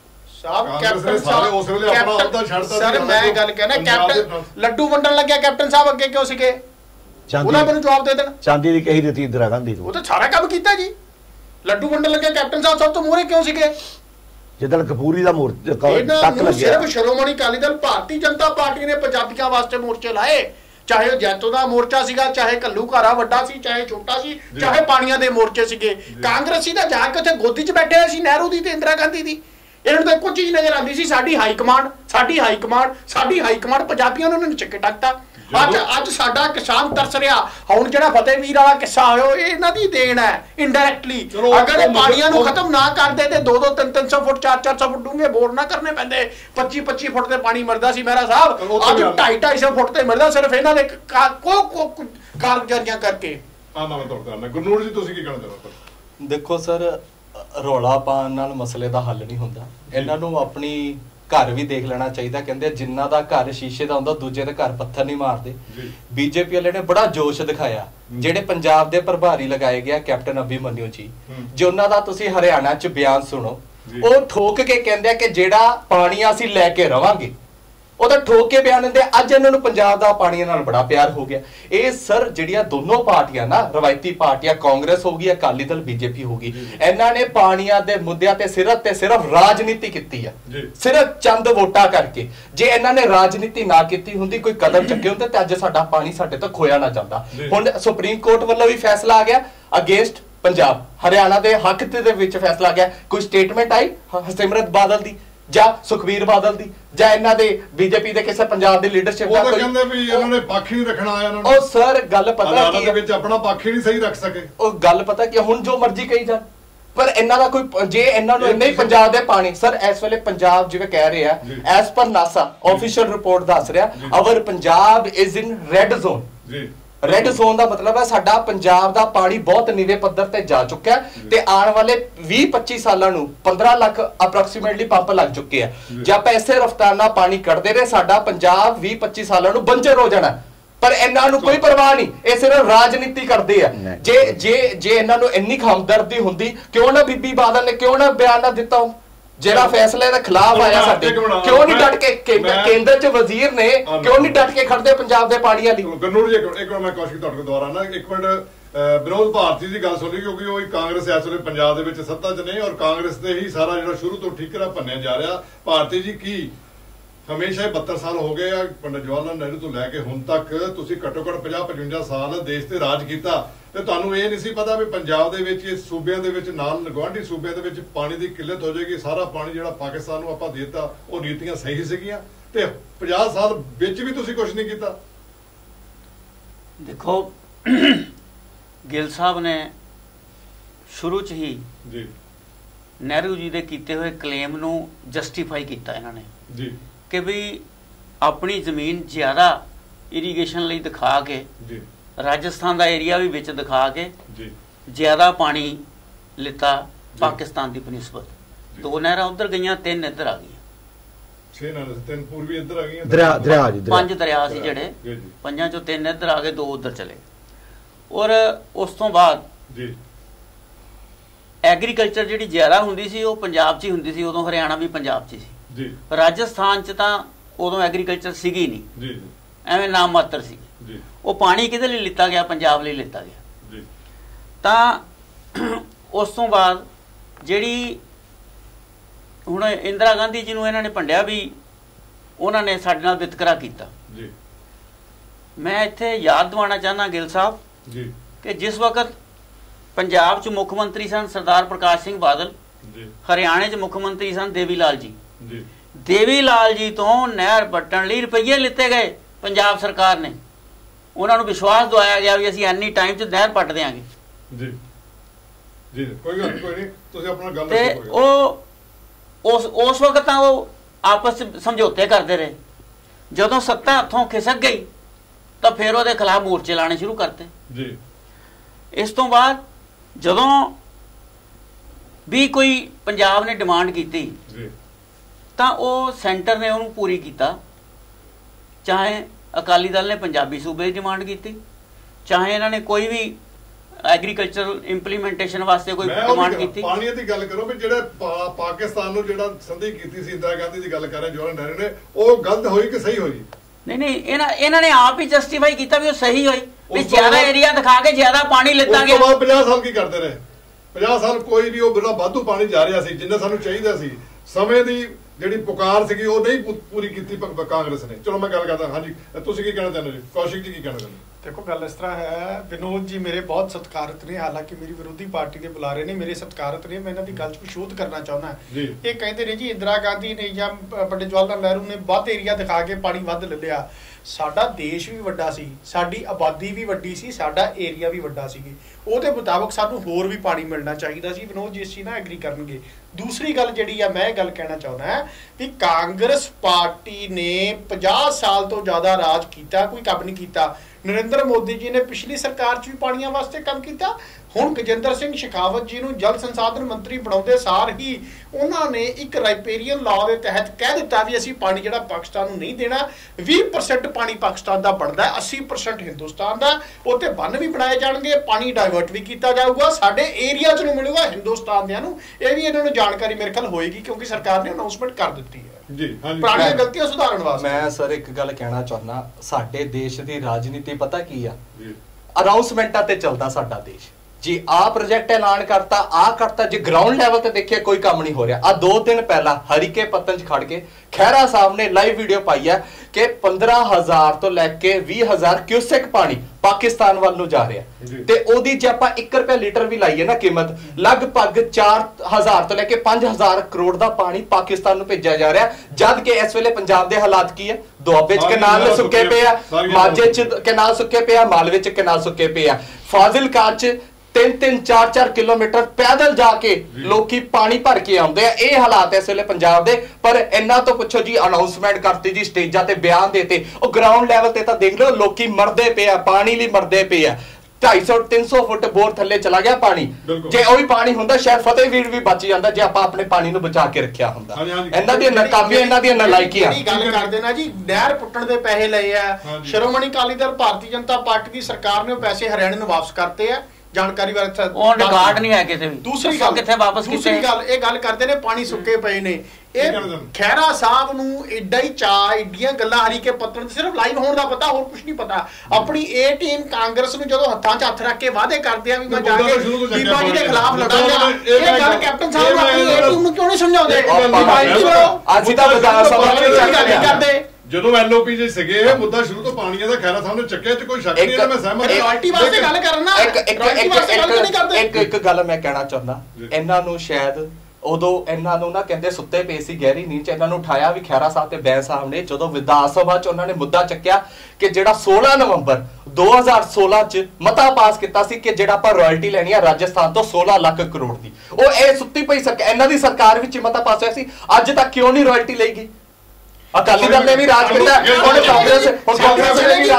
ਕੈਪਟਨ ਸਾਹਿਬ ਉਸ ਵੇਲੇ ਆਪਣਾ ਅਹੁਦਾ ਛੱਡਤਾ। ਸਰ ਮੈਂ ਗੱਲ ਕਹਿਣਾ, ਕੈਪਟਨ ਲੱਡੂ ਵੰਡਣ ਲੱਗਿਆ ਕੈਪਟਨ ਸਾਹਿਬ ਅੱਗੇ ਕਿਉਂ ਸੀਗੇ? ਉਹਨਾਂ ਮੈਨੂੰ ਜਵਾਬ ਦੇ ਦੇਣ। ਚਾਂਦੀ ਦੀ ਕਹੀ ਦਿੱਤੀ ਇੰਦਰਾ ਗਾਂਧੀ ਨੂੰ, ਉਹ ਤਾਂ ਸਾਰਾ ਕੰਮ ਕੀਤਾ ਜੀ। ਲੱਡੂ ਵੰਡਣ ਲੱਗਿਆ ਕੈਪਟਨ ਸਾਹਿਬ ਸਭ ਤੋਂ ਮੂਹਰੇ ਕਿਉਂ ਸੀਗੇ? ਜਿੱਦਣ ਕਪੂਰੀ ਦਾ ਮੋਰਚਾ ਤੱਕ ਲੱਗਿਆ। ਸਿਰਫ ਸ਼੍ਰੋਮਣੀ ਅਕਾਲੀ ਦਲ ਭਾਰਤੀ ਜਨਤਾ ਪਾਰਟੀ ਨੇ ਪੰਜਾਬੀਆਂ ਵਾਸਤੇ ਮੋਰਚੇ ਲਾਏ, ਚਾਹੇ ਉਹ ਜੈਤੋ ਦਾ ਮੋਰਚਾ ਸੀਗਾ, ਚਾਹੇ ਘੱਲੂਘਾਰਾ ਵੱਡਾ ਸੀ, ਚਾਹੇ ਛੋਟਾ ਸੀ, ਚਾਹੇ ਪਾਣੀਆਂ ਦੇ ਮੋਰਚੇ ਸੀਗੇ। ਕਾਂਗਰਸੀ ਤਾਂ ਜਾ ਕੇ ਉੱਥੇ ਗੋਦੀ 'ਚ ਬੈਠੇ ਹੋਏ ਸੀ ਨਹਿਰੂ ਦੀ ਤੇ ਇੰਦਰਾ ਗਾਂਧੀ ਦੀ। ਇਹਨਾਂ ਨੂੰ ਤਾਂ ਇੱਕੋ ਚੀਜ਼ ਨਜ਼ਰ ਆਉਂਦੀ ਸੀ, ਸਾਡੀ ਹਾਈ ਕਮਾਂਡ, ਸਾਡੀ ਹਾਈ ਕਮਾਂਡ, ਸਾਡੀ ਹਾਈ ਕਮਾਂਡ। ਪੰਜਾਬੀਆਂ ਨੂੰ ਉਹਨਾਂ ਚੱਕੇ ਟੱਕਤਾ। ਅੱਜ ਸਾਡਾ ਕਿਸਾਨ ਤਰਸ ਰਿਹਾ। ਹੁਣ ਜਿਹੜਾ ਫਤਿਹਵੀਰ ਵਾਲਾ ਕਿੱਸਾ ਹੋਇਆ, ਇਹ ਇਹਨਾਂ ਦੀ ਦੇਣ ਹੈ ਇੰਡਾਇਰੈਕਟਲੀ। ਅਗਰ ਇਹ ਪਾਣੀਆਂ ਨੂੰ ਖਤਮ ਨਾ ਕਰਦੇ ਤੇ 2-2 300 ਫੁੱਟ 400 ਫੁੱਟ ਡੂੰਘੇ ਬੋਰ ਨਾ ਕਰਨੇ ਪੈਂਦੇ। 25-25 ਫੁੱਟ ਤੇ ਪਾਣੀ ਮਰਦਾ ਸੀ ਮੇਰਾ ਸਾਹਿਬ, ਅੱਜ 250-250 ਫੁੱਟ ਤੇ ਮਰਦਾ, ਸਿਰਫ ਇਹਨਾਂ ਦੇ ਕਾਰਗੁਜ਼ਾਰੀਆਂ ਕਰਕੇ। ਗੁਰਨੂਰ ਜੀ ਤੁਸੀਂ ਕੀ ਕਹਿਣਾ ਚਾਹੁੰਦੇ ਹੋ? ਦੇਖੋ ਸਰ, ਰੌਲਾ ਪਾਉਣ ਨਾਲ ਮਸਲੇ ਦਾ ਹੱਲ ਨਹੀਂ ਹੁੰਦਾ। ਇਹਨਾਂ ਨੂੰ ਆਪਣੀ ਘਰ ਵੀ ਦੇਖ ਲੈਣਾ ਚਾਹੀਦਾ। ਕਹਿੰਦੇ ਜਿਨ੍ਹਾਂ ਦਾ ਘਰ ਸ਼ੀਸ਼ੇ ਦਾ ਹੁੰਦਾ ਦੂਜੇ ਦੇ ਘਰ ਪੱਥਰ ਨਹੀਂ ਮਾਰਦੇ। ਬੀਜੇਪੀ ਵਾਲੇ ਨੇ ਬੜਾ ਜੋਸ਼ ਦਿਖਾਇਆ। ਜਿਹੜੇ ਪੰਜਾਬ ਦੇ ਪ੍ਰਭਾਰੀ ਲਗਾਏ ਗਿਆ ਕੈਪਟਨ ਅਭਿਮਨਿਊ ਜੀ, ਜੇ ਉਹਨਾਂ ਦਾ ਤੁਸੀਂ ਹਰਿਆਣਾ 'ਚ ਬਿਆਨ ਸੁਣੋ, ਉਹ ਠੋਕ ਕੇ ਕਹਿੰਦੇ ਆ ਕਿ ਜਿਹੜਾ ਪਾਣੀ ਅਸੀਂ ਲੈ ਕੇ ਰਵਾਂਗੇ, ਉਹਦਾ ਠੋਕ ਕੇ ਬਿਆਨ ਦਿੰਦੇ। ਅੱਜ ਇਹਨਾਂ ਨੂੰ ਪੰਜਾਬ ਦਾ ਪਾਣੀਆਂ ਨਾਲ ਬੜਾ ਪਿਆਰ ਹੋ ਗਿਆ। ਇਹ ਸਰ ਜਿਹੜੀਆਂ ਦੋਨੋਂ ਪਾਰਟੀਆਂ ਨਾ, ਰਵਾਇਤੀ ਪਾਰਟੀਆਂ, ਕਾਂਗਰਸ ਹੋ ਗਈ, ਅਕਾਲੀ ਦਲ, ਬੀਜੇਪੀ ਹੋ ਗਈ, ਇਹਨਾਂ ਨੇ ਪਾਣੀਆਂ ਦੇ ਮੁੱਦਿਆਂ ਤੇ ਸਿਰਫ ਰਾਜਨੀਤੀ ਕੀਤੀ ਆ, ਸਿਰਫ ਚੰਦ ਵੋਟਾਂ ਕਰਕੇ। ਜੇ ਇਹਨਾਂ ਨੇ ਰਾਜਨੀਤੀ ਨਾ ਕੀਤੀ ਹੁੰਦੀ, ਕੋਈ ਕਦਮ ਚੱਕੇ ਹੁੰਦੇ, ਤੇ ਅੱਜ ਸਾਡਾ ਪਾਣੀ ਸਾਡੇ ਤੋਂ ਖੋਇਆ ਨਾ ਜਾਂਦਾ। ਹੁਣ ਸੁਪਰੀਮ ਕੋਰਟ ਵੱਲੋਂ ਵੀ ਫੈਸਲਾ ਆ ਗਿਆ ਅਗੇਂਸਟ ਪੰਜਾਬ, ਹਰਿਆਣਾ ਦੇ ਹੱਕ ਦੇ ਵਿੱਚ ਫੈਸਲਾ ਆ ਗਿਆ। ਕੋਈ ਸਟੇਟਮੈਂਟ ਆਈ ਸਿਮਰਤ ਬਾਦਲ ਦੀ ਜਾਂ ਸੁਖਬੀਰ ਬਾਦਲ ਦੀ ਜਾਂ ਇਹਨਾਂ ਦੇ ਬੀਜੇਪੀ ਦੇ ਕਿਸੇ ਪੰਜਾਬ ਦੀ ਲੀਡਰਸ਼ਿਪ ਦਾ? ਉਹ ਕਹਿੰਦੇ ਵੀ ਇਹਨਾਂ ਨੇ ਪੱਖ ਹੀ ਨਹੀਂ ਰੱਖਣਾ ਆਇਆ ਇਹਨਾਂ ਨੂੰ। ਉਹ ਸਰ ਗੱਲ ਪਤਾ ਕੀ ਹੈ, ਵਿੱਚ ਆਪਣਾ ਪੱਖ ਹੀ ਨਹੀਂ ਸਹੀ ਰੱਖ ਸਕੇ। ਉਹ ਗੱਲ ਪਤਾ ਕੀ, ਹੁਣ ਜੋ ਮਰਜ਼ੀ ਕਹੀ ਜਾਣ, ਪਰ ਇਹਨਾਂ ਦਾ ਕੋਈ, ਜੇ ਇਹਨਾਂ ਨੂੰ ਇੰਨੇ ਹੀ ਪੰਜਾਬ ਦੇ ਪਾਣੀ, ਸਰ ਇਸ ਵੇਲੇ ਪੰਜਾਬ ਜਿਵੇਂ ਕਹਿ ਰਹੇ ਆ, as per NASA official report ਦੱਸ ਰਿਹਾ, our Punjab is in red zone. ਜੀ, ਰੈੱਡ ਜ਼ੋਨ ਦਾ ਮਤਲਬ ਹੈ ਸਾਡਾ ਪੰਜਾਬ ਦਾ ਪਾਣੀ ਬਹੁਤ ਨੀਵੇਂ ਪੱਧਰ ਤੇ ਜਾ ਚੁੱਕਿਆ ਤੇ ਆਉਣ ਵਾਲੇ 20-25 ਸਾਲਾਂ ਨੂੰ 15 ਲੱਖ ਅਪਰੋਕਸੀਮੇਟਲੀ ਪੰਪ ਲੱਗ ਚੁੱਕੇ ਆ। ਜੇ ਆਪਾਂ ਇਸੇ ਰਫ਼ਤਾਰ ਨਾਲ ਪਾਣੀ ਕੱਢਦੇ ਰਹੇ, ਸਾਡਾ ਪੰਜਾਬ 20-25 ਸਾਲਾਂ ਨੂੰ ਬੰਜਰ ਹੋ ਜਾਣਾ। ਪਰ ਇਹਨਾਂ ਨੂੰ ਕੋਈ ਪਰਵਾਹ ਨਹੀਂ, ਇਹ ਸਿਰਫ ਰਾਜਨੀਤੀ ਕਰਦੇ ਆ। ਜੇ ਇਹਨਾਂ ਨੂੰ ਇੰਨੀ ਹਮਦਰਦੀ ਹੁੰਦੀ, ਕਿਉਂ ਨਾ ਬੀਬੀ ਬਾਦਲ ਨੇ ਕਿਉਂ ਨਾ ਬਿਆਨ ਨਾ ਦਿੱਤਾ? ਜਿਹੜਾ ਫੈਸਲੇ ਦੇ ਖਿਲਾਫ ਆਇਆ ਸਾਡੇ, ਕਿਉਂ ਨਹੀਂ ਡਟ ਕੇ ਕੇਂਦਰ 'ਚ ਵਜ਼ੀਰ ਨੇ ਕਿਉਂ ਨਹੀਂ ਡਟ ਕੇ ਖੜਦੇ ਪੰਜਾਬ ਦੇ ਪਾਣੀਆਂ ਲਈ? ਗਨੂਰ ਜੀ ਇੱਕ ਮਿੰਟ ਮੈਂ ਕੌਸ਼ਿਕ ਤੁਹਾਡੇ ਦੁਆਰਾ ਨਾ ਇੱਕ ਮਿੰਟ ਵਿਰੋਧ ਭਾਰਤੀ ਦੀ ਗੱਲ ਸੁਣੀ, ਕਿਉਂਕਿ ਉਹ ਕਾਂਗਰਸ ਇਸ ਵੇਲੇ ਪੰਜਾਬ ਦੇ ਵਿੱਚ ਸੱਤਾ 'ਚ ਨਹੀਂ, ਔਰ ਕਾਂਗਰਸ ਦੇ ਹੀ ਸਾਰਾ ਜਿਹੜਾ ਸ਼ੁਰੂ ਤੋਂ ਠੀਕਰਾ ਭੰਨਿਆ ਜਾ ਰਿਹਾ। ਭਾਰਤੀ ਜੀ ਕੀ ਹਮੇਸ਼ਾ 72 ਸਾਲ ਹੋ ਗਏ ਆ ਪੰਡਿਤ ਜਵਾਹਰ ਲਾਲ ਨਹਿਰੂ ਤੋਂ ਲੈ ਕੇ ਹੁਣ ਤੱਕ, ਤੁਸੀਂ ਘੱਟੋ ਘੱਟ 50-55 ਸਾਲ ਦੇਸ਼ ਤੇ ਰਾਜ ਕੀਤਾ, ਤੇ ਤੁਹਾਨੂੰ ਇਹ ਨਹੀਂ ਸੀ ਪਤਾ ਵੀ ਪੰਜਾਬ ਦੇ ਵਿੱਚ, ਇਸ ਸੂਬਿਆਂ ਦੇ ਵਿੱਚ, ਨਾਲ ਗੁਆਂਢੀ ਸੂਬਿਆਂ ਦੇ ਵਿੱਚ ਪਾਣੀ ਦੀ ਕਿੱਲਤ ਹੋ ਜਾਏਗੀ। ਸਾਰਾ ਪਾਣੀ ਜਿਹੜਾ ਪਾਕਿਸਤਾਨ ਨੂੰ ਆਪਾਂ ਦੇਤਾ, ਉਹ ਨੀਤੀਆਂ ਸਹੀ ਸੀਗੀਆਂ, ਤੇ 50 ਸਾਲ ਵਿੱਚ ਵੀ ਤੁਸੀਂ ਕੁਝ ਨਹੀਂ ਕੀਤਾ। ਦੇਖੋ, ਗਿੱਲ ਸਾਹਿਬ ਨੇ ਸ਼ੁਰੂ 'ਚ ਹੀ ਨਹਿਰੂ ਜੀ ਦੇ ਕੀਤੇ ਹੋਏ ਕਲੇਮ ਨੂੰ ਜਸਟੀਫਾਈ ਕੀਤਾ ਇਹਨਾਂ ਨੇ ਜੀ, ਕਿ ਵੀ ਆਪਣੀ ਜ਼ਮੀਨ ਜ਼ਿਆਦਾ ਇਰੀਗੇਸ਼ਨ ਲਈ ਦਿਖਾ ਕੇ, ਰਾਜਸਥਾਨ ਦਾ ਏਰੀਆ ਵੀ ਵਿੱਚ ਦਿਖਾ ਕੇ ਜ਼ਿਆਦਾ ਪਾਣੀ ਲਿੱਤਾ ਪਾਕਿਸਤਾਨ ਦੀ ਬਨਿਸਬਤ। 2 ਨਹਿਰਾਂ ਉਧਰ ਗਈਆਂ, 3 ਇੱਧਰ ਆ ਗਈਆਂ। 6 ਨਹਿਰਾਂ, 3 ਪੂਰਬੀ ਇੱਧਰ ਆ ਗਈਆਂ, 5 ਦਰਿਆ ਸੀ ਜਿਹੜੇ, 5 ਚੋਂ 3 ਇੱਧਰ ਆ ਗਏ, 2 ਉੱਧਰ ਚਲੇ। ਔਰ ਉਸ ਤੋਂ ਬਾਅਦ ਐਗਰੀਕਲਚਰ ਜਿਹੜੀ ਜ਼ਿਆਦਾ ਹੁੰਦੀ ਸੀ ਉਹ ਪੰਜਾਬ 'ਚ ਹੀ ਹੁੰਦੀ ਸੀ। ਉਦੋਂ ਹਰਿਆਣਾ ਵੀ ਪੰਜਾਬ 'ਚ ਹੀ ਸੀ। ਰਾਜਸਥਾਨ 'ਚ ਤਾਂ ਉਦੋਂ ਐਗਰੀਕਲਚਰ ਸੀਗੀ ਨਹੀਂ, ਐਵੇਂ ਨਾਮ ਮਾਤਰ ਸੀ। ਉਹ ਪਾਣੀ ਕਿਹਦੇ ਲਈ ਲਿੱਤਾ ਗਿਆ? ਪੰਜਾਬ ਲਈ ਲਿੱਤਾ ਗਿਆ। ਤਾਂ ਉਸ ਤੋਂ ਬਾਅਦ ਜਿਹੜੀ ਹੁਣ ਇੰਦਰਾ ਗਾਂਧੀ ਜੀ ਨੂੰ ਇਹਨਾਂ ਨੇ ਭੰਡਿਆ ਵੀ ਉਹਨਾਂ ਨੇ ਸਾਡੇ ਨਾਲ ਵਿਤਕਰਾ ਕੀਤਾ ਜੀ। ਮੈਂ ਇੱਥੇ ਯਾਦ ਦਿਵਾਉਣਾ ਚਾਹੁੰਦਾ ਗਿੱਲ ਸਾਹਿਬ ਜੀ ਕਿ ਜਿਸ ਵਕਤ ਪੰਜਾਬ 'ਚ ਮੁੱਖ ਮੰਤਰੀ ਸਨ ਸਰਦਾਰ ਪ੍ਰਕਾਸ਼ ਸਿੰਘ ਬਾਦਲ ਜੀ, ਹਰਿਆਣੇ 'ਚ ਮੁੱਖ ਮੰਤਰੀ ਸਨ ਦੇਵੀ ਲਾਲ ਜੀ ਜੀ, ਦੇਵੀ ਲਾਲ ਜੀ ਤੋਂ ਨਹਿਰ ਪੱਟਣ ਲਈ ਰੁਪਈਏ ਲਿੱਤੇ ਗਏ ਪੰਜਾਬ ਸਰਕਾਰ ਨੇ। ਉਹਨਾਂ ਨੂੰ ਵਿਸ਼ਵਾਸ ਦਵਾਇਆ ਗਿਆ ਵੀ ਅਸੀਂ ਇੰਨੀ ਟਾਈਮ 'ਚ ਨਹਿਰ ਪੱਟ ਦਿਆਂਗੇ ਜੀ ਜੀ। ਕੋਈ ਗੱਲ ਨਹੀਂ, ਤੁਸੀਂ ਆਪਣਾ ਗੱਲ ਤੇ ਉਹ ਉਸ ਵਕਤ ਤਾਂ ਉਹ ਆਪਸ 'ਚ ਸਮਝੌਤੇ ਕਰਦੇ ਰਹੇ। ਜਦੋਂ ਸੱਤਾ ਹੱਥੋਂ ਖਿਸਕ ਗਈ ਤਾਂ ਫਿਰ ਉਹਦੇ ਖਿਲਾਫ ਮੋਰਚੇ ਲਾਣੇ ਸ਼ੁਰੂ ਕਰਤੇ ਜੀ। ਇਸ ਤੋਂ ਬਾਅਦ ਜਦੋਂ ਵੀ ਕੋਈ ਪੰਜਾਬ ਨੇ ਡਿਮਾਂਡ ਕੀਤੀ ਜੀ ਤਾਂ ਉਹ ਸੈਂਟਰ ਨੇ ਉਹਨੂੰ ਪੂਰੀ ਕੀਤਾ। ਚਾਹੇ ਅਕਾਲੀ ਦਲ ਨੇ ਪੰਜਾਬੀ ਸੂਬੇ ਦੀ ਡਿਮਾਂਡ ਕੀਤੀ, ਚਾਹੇ ਇਹਨਾਂ ਨੇ ਕੋਈ ਵੀ ਐਗਰੀਕਲਚਰਲ ਇੰਪਲੀਮੈਂਟੇਸ਼ਨ ਵਾਸਤੇ ਕੋਈ ਡਿਮਾਂਡ ਕੀਤੀ। ਪਾਣੀ ਦੀ ਗੱਲ ਕਰੋ ਵੀ ਜਿਹੜੇ ਪਾਕਿਸਤਾਨ ਨੂੰ ਜਿਹੜਾ ਸੰਧੀ ਕੀਤੀ ਸੀ ਇੰਦਰਾ ਗਾਂਧੀ ਦੀ ਗੱਲ ਕਰ ਰਹੇ ਜਵਾਹਰ ਲਾਲ ਨਹਿਰੂ ਨੇ, ਉਹ ਗਲਤ ਹੋਈ ਕਿ ਸਹੀ ਹੋਈ? ਨਹੀਂ, ਇਹਨਾਂ ਨੇ ਆਪ ਹੀ ਜਸਟੀਫਾਈ ਕੀਤਾ ਵੀ ਉਹ ਸਹੀ ਹੋਈ, ਵੀ ਜ਼ਿਆਦਾ ਏਰੀਆ ਦਿਖਾ ਕੇ ਜ਼ਿਆਦਾ ਪਾਣੀ ਲਿੱਤਾ ਗਿਆ। ਉਸ ਤੋਂ ਬਾਅਦ 50 ਸਾਲ ਕੀ ਕਰਦੇ ਰਹੇ? 50 ਸਾਲ ਕੋਈ ਵੀ ਉਹ ਬੜਾ ਵਾਧੂ ਪਾਣੀ ਜਾ ਰਿਹਾ ਸੀ ਜਿੰਨਾ ਸਾਨੂੰ ਚਾਹੀਦਾ ਸੀ। ਸਮੇਂ ਦੀ ਜਿਹੜੀ ਪੁਕਾਰ ਸੀਗੀ ਉਹ ਨਹੀਂ ਪੂਰੀ ਕੀਤੀ ਕਾਂਗਰਸ ਨੇ। ਚਲੋ ਮੈਂ ਗੱਲ ਕਰਦਾ, ਹਾਂਜੀ ਤੁਸੀਂ ਕੀ ਕਹਿਣਾ ਚਾਹੁੰਦੇ ਹੋ? ਕੌਸ਼ਿਕ ਜੀ ਕੀ ਕਹਿਣਾ ਚਾਹੁੰਦੇ? ਦੇਖੋ ਗੱਲ ਇਸ ਤਰ੍ਹਾਂ ਹੈ, ਵਿਨੋਦ ਜੀ ਮੇਰੇ ਬਹੁਤ ਸਤਿਕਾਰਤ ਨੇ, ਹਾਲਾਂਕਿ ਮੇਰੀ ਵਿਰੋਧੀ ਪਾਰਟੀ ਦੇ ਬੁਲਾਰੇ ਨੇ, ਮੇਰੇ ਸਤਿਕਾਰਤ ਨੇ, ਮੈਂ ਇਹਨਾਂ ਦੀ ਗੱਲ 'ਚ ਵਿਸ਼ੋਧ ਕਰਨਾ ਚਾਹੁੰਦਾ। ਇਹ ਕਹਿੰਦੇ ਨੇ ਜੀ ਇੰਦਰਾ ਗਾਂਧੀ ਨੇ ਜਾਂ ਪੰਡਿਤ ਜਵਾਹਰ ਲਾਲ ਨਹਿਰੂ ਨੇ ਵੱਧ ਏਰੀਆ ਦਿਖਾ ਕੇ ਪਾਣੀ ਵੱਧ ਲੈ ਲਿਆ। ਸਾਡਾ ਦੇਸ਼ ਵੀ ਵੱਡਾ ਸੀ, ਸਾਡੀ ਆਬਾਦੀ ਵੀ ਵੱਡੀ ਸੀ, ਸਾਡਾ ਏਰੀਆ ਵੀ ਵੱਡਾ ਸੀ, ਉਹਦੇ ਮੁਤਾਬਕ ਸਾਨੂੰ ਹੋਰ ਵੀ ਪਾਣੀ ਮਿਲਣਾ ਚਾਹੀਦਾ ਸੀ। ਵਿਨੋਦ ਜੀ ਇਸ ਚੀਜ਼ ਨਾਲ ਐਗਰੀ ਕਰਨਗੇ। ਦੂਸਰੀ ਗੱਲ ਜਿਹੜੀ ਆ, ਮੈਂ ਇਹ ਗੱਲ ਕਹਿਣਾ ਚਾਹੁੰਦਾ ਵੀ ਕਾਂਗਰਸ ਪਾਰਟੀ ਨੇ 50 ਸਾਲ ਤੋਂ ਜ਼ਿਆਦਾ ਰਾਜ ਕੀਤਾ, ਕੋਈ ਕੰਮ ਨਹੀਂ ਕੀਤਾ। ਨਰਿੰਦਰ ਮੋਦੀ ਜੀ ਨੇ ਪਿਛਲੀ ਸਰਕਾਰ 'ਚ ਵੀ ਪਾਣੀਆਂ ਵਾਸਤੇ ਕੰਮ ਕੀਤਾ। ਹੁਣ ਗਜਿੰਦਰ ਸਿੰਘ ਸ਼ੇਖਾਵਤ ਜੀ ਨੂੰ ਜਲ ਸੰਸਾਧਨ ਮੰਤਰੀ ਬਣਾਉਂਦੇ ਸਾਰ ਹੀ ਉਹਨਾਂ ਨੇ ਇੱਕ ਰਾਈਪੇਰੀਅਨ ਲਾਅ ਦੇ ਤਹਿਤ ਕਹਿ ਦਿੱਤਾ ਵੀ ਅਸੀਂ ਪਾਣੀ ਜਿਹੜਾ ਪਾਕਿਸਤਾਨ ਨੂੰ ਨਹੀਂ ਦੇਣਾ। 20% ਪਾਣੀ ਪਾਕਿਸਤਾਨ ਦਾ ਬਣਦਾ, 80% ਹਿੰਦੁਸਤਾਨ ਦਾ। ਉੱਥੇ ਬੰਨ ਵੀ ਬਣਾਏ ਜਾਣਗੇ, ਪਾਣੀ ਡਾਇਵਰਟ ਵੀ ਕੀਤਾ ਜਾਊਗਾ, ਸਾਡੇ ਏਰੀਆ 'ਚ ਨੂੰ ਮਿਲੂਗਾ ਹਿੰਦੁਸਤਾਨ ਦਿਆਂ ਨੂੰ। ਇਹ ਵੀ ਇਹਨਾਂ ਨੂੰ ਜਾਣਕਾਰੀ ਮੇਰੇ ਖਿਆਲ ਹੋਏਗੀ ਕਿਉਂਕਿ ਸਰਕਾਰ ਨੇ ਅਨਾਉਂਸਮੈਂਟ ਕਰ ਦਿੱਤੀ ਹੈ ਜੀ ਪੁਰਾਣੀਆਂ ਗਲਤੀਆਂ ਸੁਧਾਰਨ ਵਾਸਤੇ। ਮੈਂ ਸਰ ਇੱਕ ਗੱਲ ਕਹਿਣਾ ਚਾਹੁੰਦਾ, ਸਾਡੇ ਦੇਸ਼ ਦੀ ਰਾਜਨੀਤੀ ਪਤਾ ਕੀ ਆ? ਅਨਾਉਂਸਮੈਂਟਾਂ ਤੇ ਚੱਲਦਾ ਸਾਡਾ ਦੇਸ਼ ਜੀ। ਆ ਪ੍ਰੋਜੈਕਟ ਐਲਾਨ ਕਰਤਾ, ਆ ਕਰਤਾ ਜੀ, ਗਰਾਊਂਡ ਲੈਵਲ ਤੇ ਦੇਖਿਆ ਕੋਈ ਕੰਮ ਨਹੀਂ ਹੋ ਰਿਹਾ। ਆ 2 ਦਿਨ ਪਹਿਲਾਂ ਹਰੀਕੇ ਪੱਤਨ 'ਚ ਖੜ ਕੇ ਖਹਿਰਾ ਸਾਹਿਬ ਨੇ ਲਾਈਵ ਵੀਡੀਓ ਪਾਈ ਹੈ ਕਿ 15,000 ਤੋਂ ਲੈ ਕੇ 20,000 ਕਿਊਸੈਕ ਪਾਣੀ ਪਾਕਿਸਤਾਨ ਵੱਲ ਨੂੰ ਜਾ ਰਿਹਾ ਤੇ ਉਹਦੀ ਜੇ ਆਪਾਂ 1 ਰੁਪਏ ਲੀਟਰ ਵੀ ਲਾਈਏ ਨਾ ਕੀਮਤ, ਲਗਭਗ 4,000 ਤੋਂ ਲੈ ਕੇ 5,000 ਕਰੋੜ ਦਾ ਪਾਣੀ ਪਾਕਿਸਤਾਨ ਨੂੰ ਭੇਜਿਆ ਜਾ ਰਿਹਾ। ਜਦ ਕਿ ਇਸ ਵੇਲੇ ਪੰਜਾਬ ਦੇ ਹਾਲਾਤ ਕੀ ਹੈ? ਦੁਆਬੇ 'ਚ ਕਨਾਲ ਸੁੱਕੇ ਪਏ ਆ, ਮਾਝੇ 'ਚ ਕਨਾਲ ਸੁੱਕੇ ਪਏ ਆ, ਮਾਲਵੇ 'ਚ ਕਨਾਲ ਸੁੱਕੇ ਪਏ ਆ, ਫਾਜ਼ਿਲਕਾ 'ਚ 3-3, 4-4 ਕਿਲੋਮੀਟਰ ਪੈਦਲ ਜਾ ਕੇ ਲੋਕੀ ਪਾਣੀ ਭਰ ਕੇ ਆਉਂਦੇ ਆ। ਇਹ ਹਾਲਾਤ ਇਸ ਵੇਲੇ ਪੰਜਾਬ ਦੇ। ਪਰ ਇਹਨਾਂ ਤੋਂ ਪੁੱਛੋ ਜੀ, ਅਨਾਉਂਸਮੈਂਟ ਕਰਤੀ ਜੀ, ਸਟੇਜਾਂ ਤੇ ਬਿਆਨ ਦੇਤੇ, ਉਹ ਗਰਾਊਂਡ ਲੈਵਲ ਤੇ ਤਾਂ ਦੇਖ ਲਓ ਲੋਕੀ ਮਰਦੇ ਪਏ ਆ, ਪਾਣੀ ਲਈ ਮਰਦੇ ਪਏ ਆ। 250-300 ਫੁੱਟ ਬੋਰ ਥੱਲੇ ਚਲਾ ਗਿਆ ਪਾਣੀ। ਜੇ ਉਹ ਵੀ ਪਾਣੀ ਹੁੰਦਾ ਸ਼ਾਇਦ ਫਤਿਹਵੀਰ ਵੀ ਬਚ ਜਾਂਦਾ ਜੇ ਆਪਾਂ ਆਪਣੇ ਪਾਣੀ ਨੂੰ ਬਚਾ ਕੇ ਰੱਖਿਆ ਹੁੰਦਾ। ਇਹਨਾਂ ਦੀਆਂ ਨਾਕਾਮੀਆਂ, ਇਹਨਾਂ ਦੀਆਂ ਨਲਾਇਕੀਆਂ। ਗੱਲ ਕਰਦੇ ਨਾ ਜੀ, ਨਹਿਰ ਪੁੱਟਣ ਦੇ ਪੈਸੇ ਲਏ ਆ। ਸ਼੍ਰੋਮਣੀ ਅਕਾਲੀ ਦਲ ਭਾਰਤੀ ਜਨਤਾ ਪਾਰਟੀ ਦੀ ਸਰਕਾਰ ਨੇ ਉਹ ਪੈਸੇ ਹਰਿਆਣੇ ਨੂੰ ਵਾਪਸ ਕਰਤੇ ਆ। ਜਾਣਕਾਰੀ ਵਾਲੇ ਉਹ ਰਿਕਾਰਡ ਨਹੀਂ ਹੈ ਕਿਸੇ ਵੀ। ਦੂਸਰੀ ਗੱਲ ਕਿੱਥੇ ਵਾਪਸ ਕੀਤੇ? ਦੂਸਰੀ ਗੱਲ ਇਹ ਗੱਲ ਕਰਦੇ ਨੇ ਪਾਣੀ ਸੁੱਕੇ ਪਏ ਨੇ। ਇਹ ਖਹਿਰਾ ਸਾਹਿਬ ਨੂੰ ਏਡਾ ਹੀ ਚਾਹ, ਏਡੀਆਂ ਗੱਲਾਂ ਹਰੀਕੇ ਪੱਤਣ ਸਿਰਫ ਲਾਈਵ ਹੋਣ ਦਾ ਪਤਾ, ਹੋਰ ਕੁਝ ਨਹੀਂ ਪਤਾ। ਆਪਣੀ ਇਹ ਟੀਮ ਕਾਂਗਰਸ ਨੂੰ ਜਦੋਂ ਹੱਥਾਂ 'ਚ ਹੱਥ ਰੱਖ ਕੇ ਵਾਅਦੇ ਕਰਦੇ ਆ ਵੀ ਮੈਂ ਜਾ ਕੇ ਬੀਬਾ ਜੀ ਦੇ ਖਿਲਾਫ ਲੜਾਂਗਾ, ਇਹ ਗੱਲ ਕੈਪਟਨ ਸਾਹਿਬ ਨੂੰ ਆਪਣੀ ਇਹ ਟੀਮ ਨੂੰ ਕਿਉਂ ਨਹੀਂ ਸਮਝਾਉਂਦੇ? ਅੱਜ ਦਾ ਵਿਧਾਨ ਸਭਾ ਨਹੀਂ ਕਰਦੇ। ਜਦੋਂ ਐਲਓਪੀ ਜੀ ਸੀਗੇ ਇਹ ਮੁੱਦਾ ਸ਼ੁਰੂ ਤੋਂ ਪਾਣੀਆਂ ਦਾ ਖਹਿਰਾ ਸਾਹਿਬ ਨੇ ਚੱਕਿਆ, ਤੇ ਕੋਈ ਸ਼ੱਕ ਨਹੀਂ ਹੈ। ਮੈਂ ਸਹਿਮਤ ਹਾਂ ਰਾਇਲਟੀ ਵਾਸਤੇ ਗੱਲ ਕਰਨਾ, ਰਾਇਲਟੀ ਵਾਸਤੇ ਗੱਲ ਨਹੀਂ ਕਰਦੇ। ਇੱਕ ਗੱਲ ਮੈਂ ਕਹਿਣਾ ਚਾਹੁੰਦਾ, ਇਹਨਾਂ ਨੂੰ ਸ਼ਾਇਦ ਉਦੋਂ ਇਹਨਾਂ ਨੂੰ ਨਾ ਕਹਿੰਦੇ ਸੁੱਤੇ ਪਏ ਸੀ ਗਹਿਰੀ ਨੀਂਦ 'ਚ, ਇਹਨਾਂ ਨੂੰ ਉਠਾਇਆ ਵੀ ਖਹਿਰਾ ਸਾਹਿਬ ਤੇ ਬੈਂਸ ਸਾਹਿਬ ਨੇ ਜਦੋਂ ਵਿਧਾਨ ਸਭਾ 'ਚ ਉਹਨਾਂ ਨੇ ਮੁੱਦਾ ਚੱਕਿਆ ਕਿ ਜਿਹੜਾ 16 ਨਵੰਬਰ 2016 'ਚ ਮਤਾ ਪਾਸ ਕੀਤਾ ਸੀ ਕਿ ਜਿਹੜਾ ਆਪਾਂ ਰਾਇਲਟੀ ਲੈਣੀ ਆ ਰਾਜਸਥਾਨ ਤੋਂ 16 ਲੱਖ ਕਰੋੜ ਦੀ, ਉਹ ਇਹ ਸੁੱਤੀ ਪਈ ਇਹਨਾਂ ਦੀ ਸਰਕਾਰ ਵਿੱਚ ਮਤਾ ਪਾਸ ਹੋਇਆ ਸੀ। ਅੱਜ ਤੱਕ ਕਿਉਂ ਨਹੀਂ ਰਾਇਲਟੀ ਲਈ ਗਈ? ਅਕਾਲੀ ਦਲ ਨੇ ਵੀ ਰਾਜ ਕੀਤਾ, ਹੁਣ ਕਾਂਗਰਸ ਨੇ ਵੀ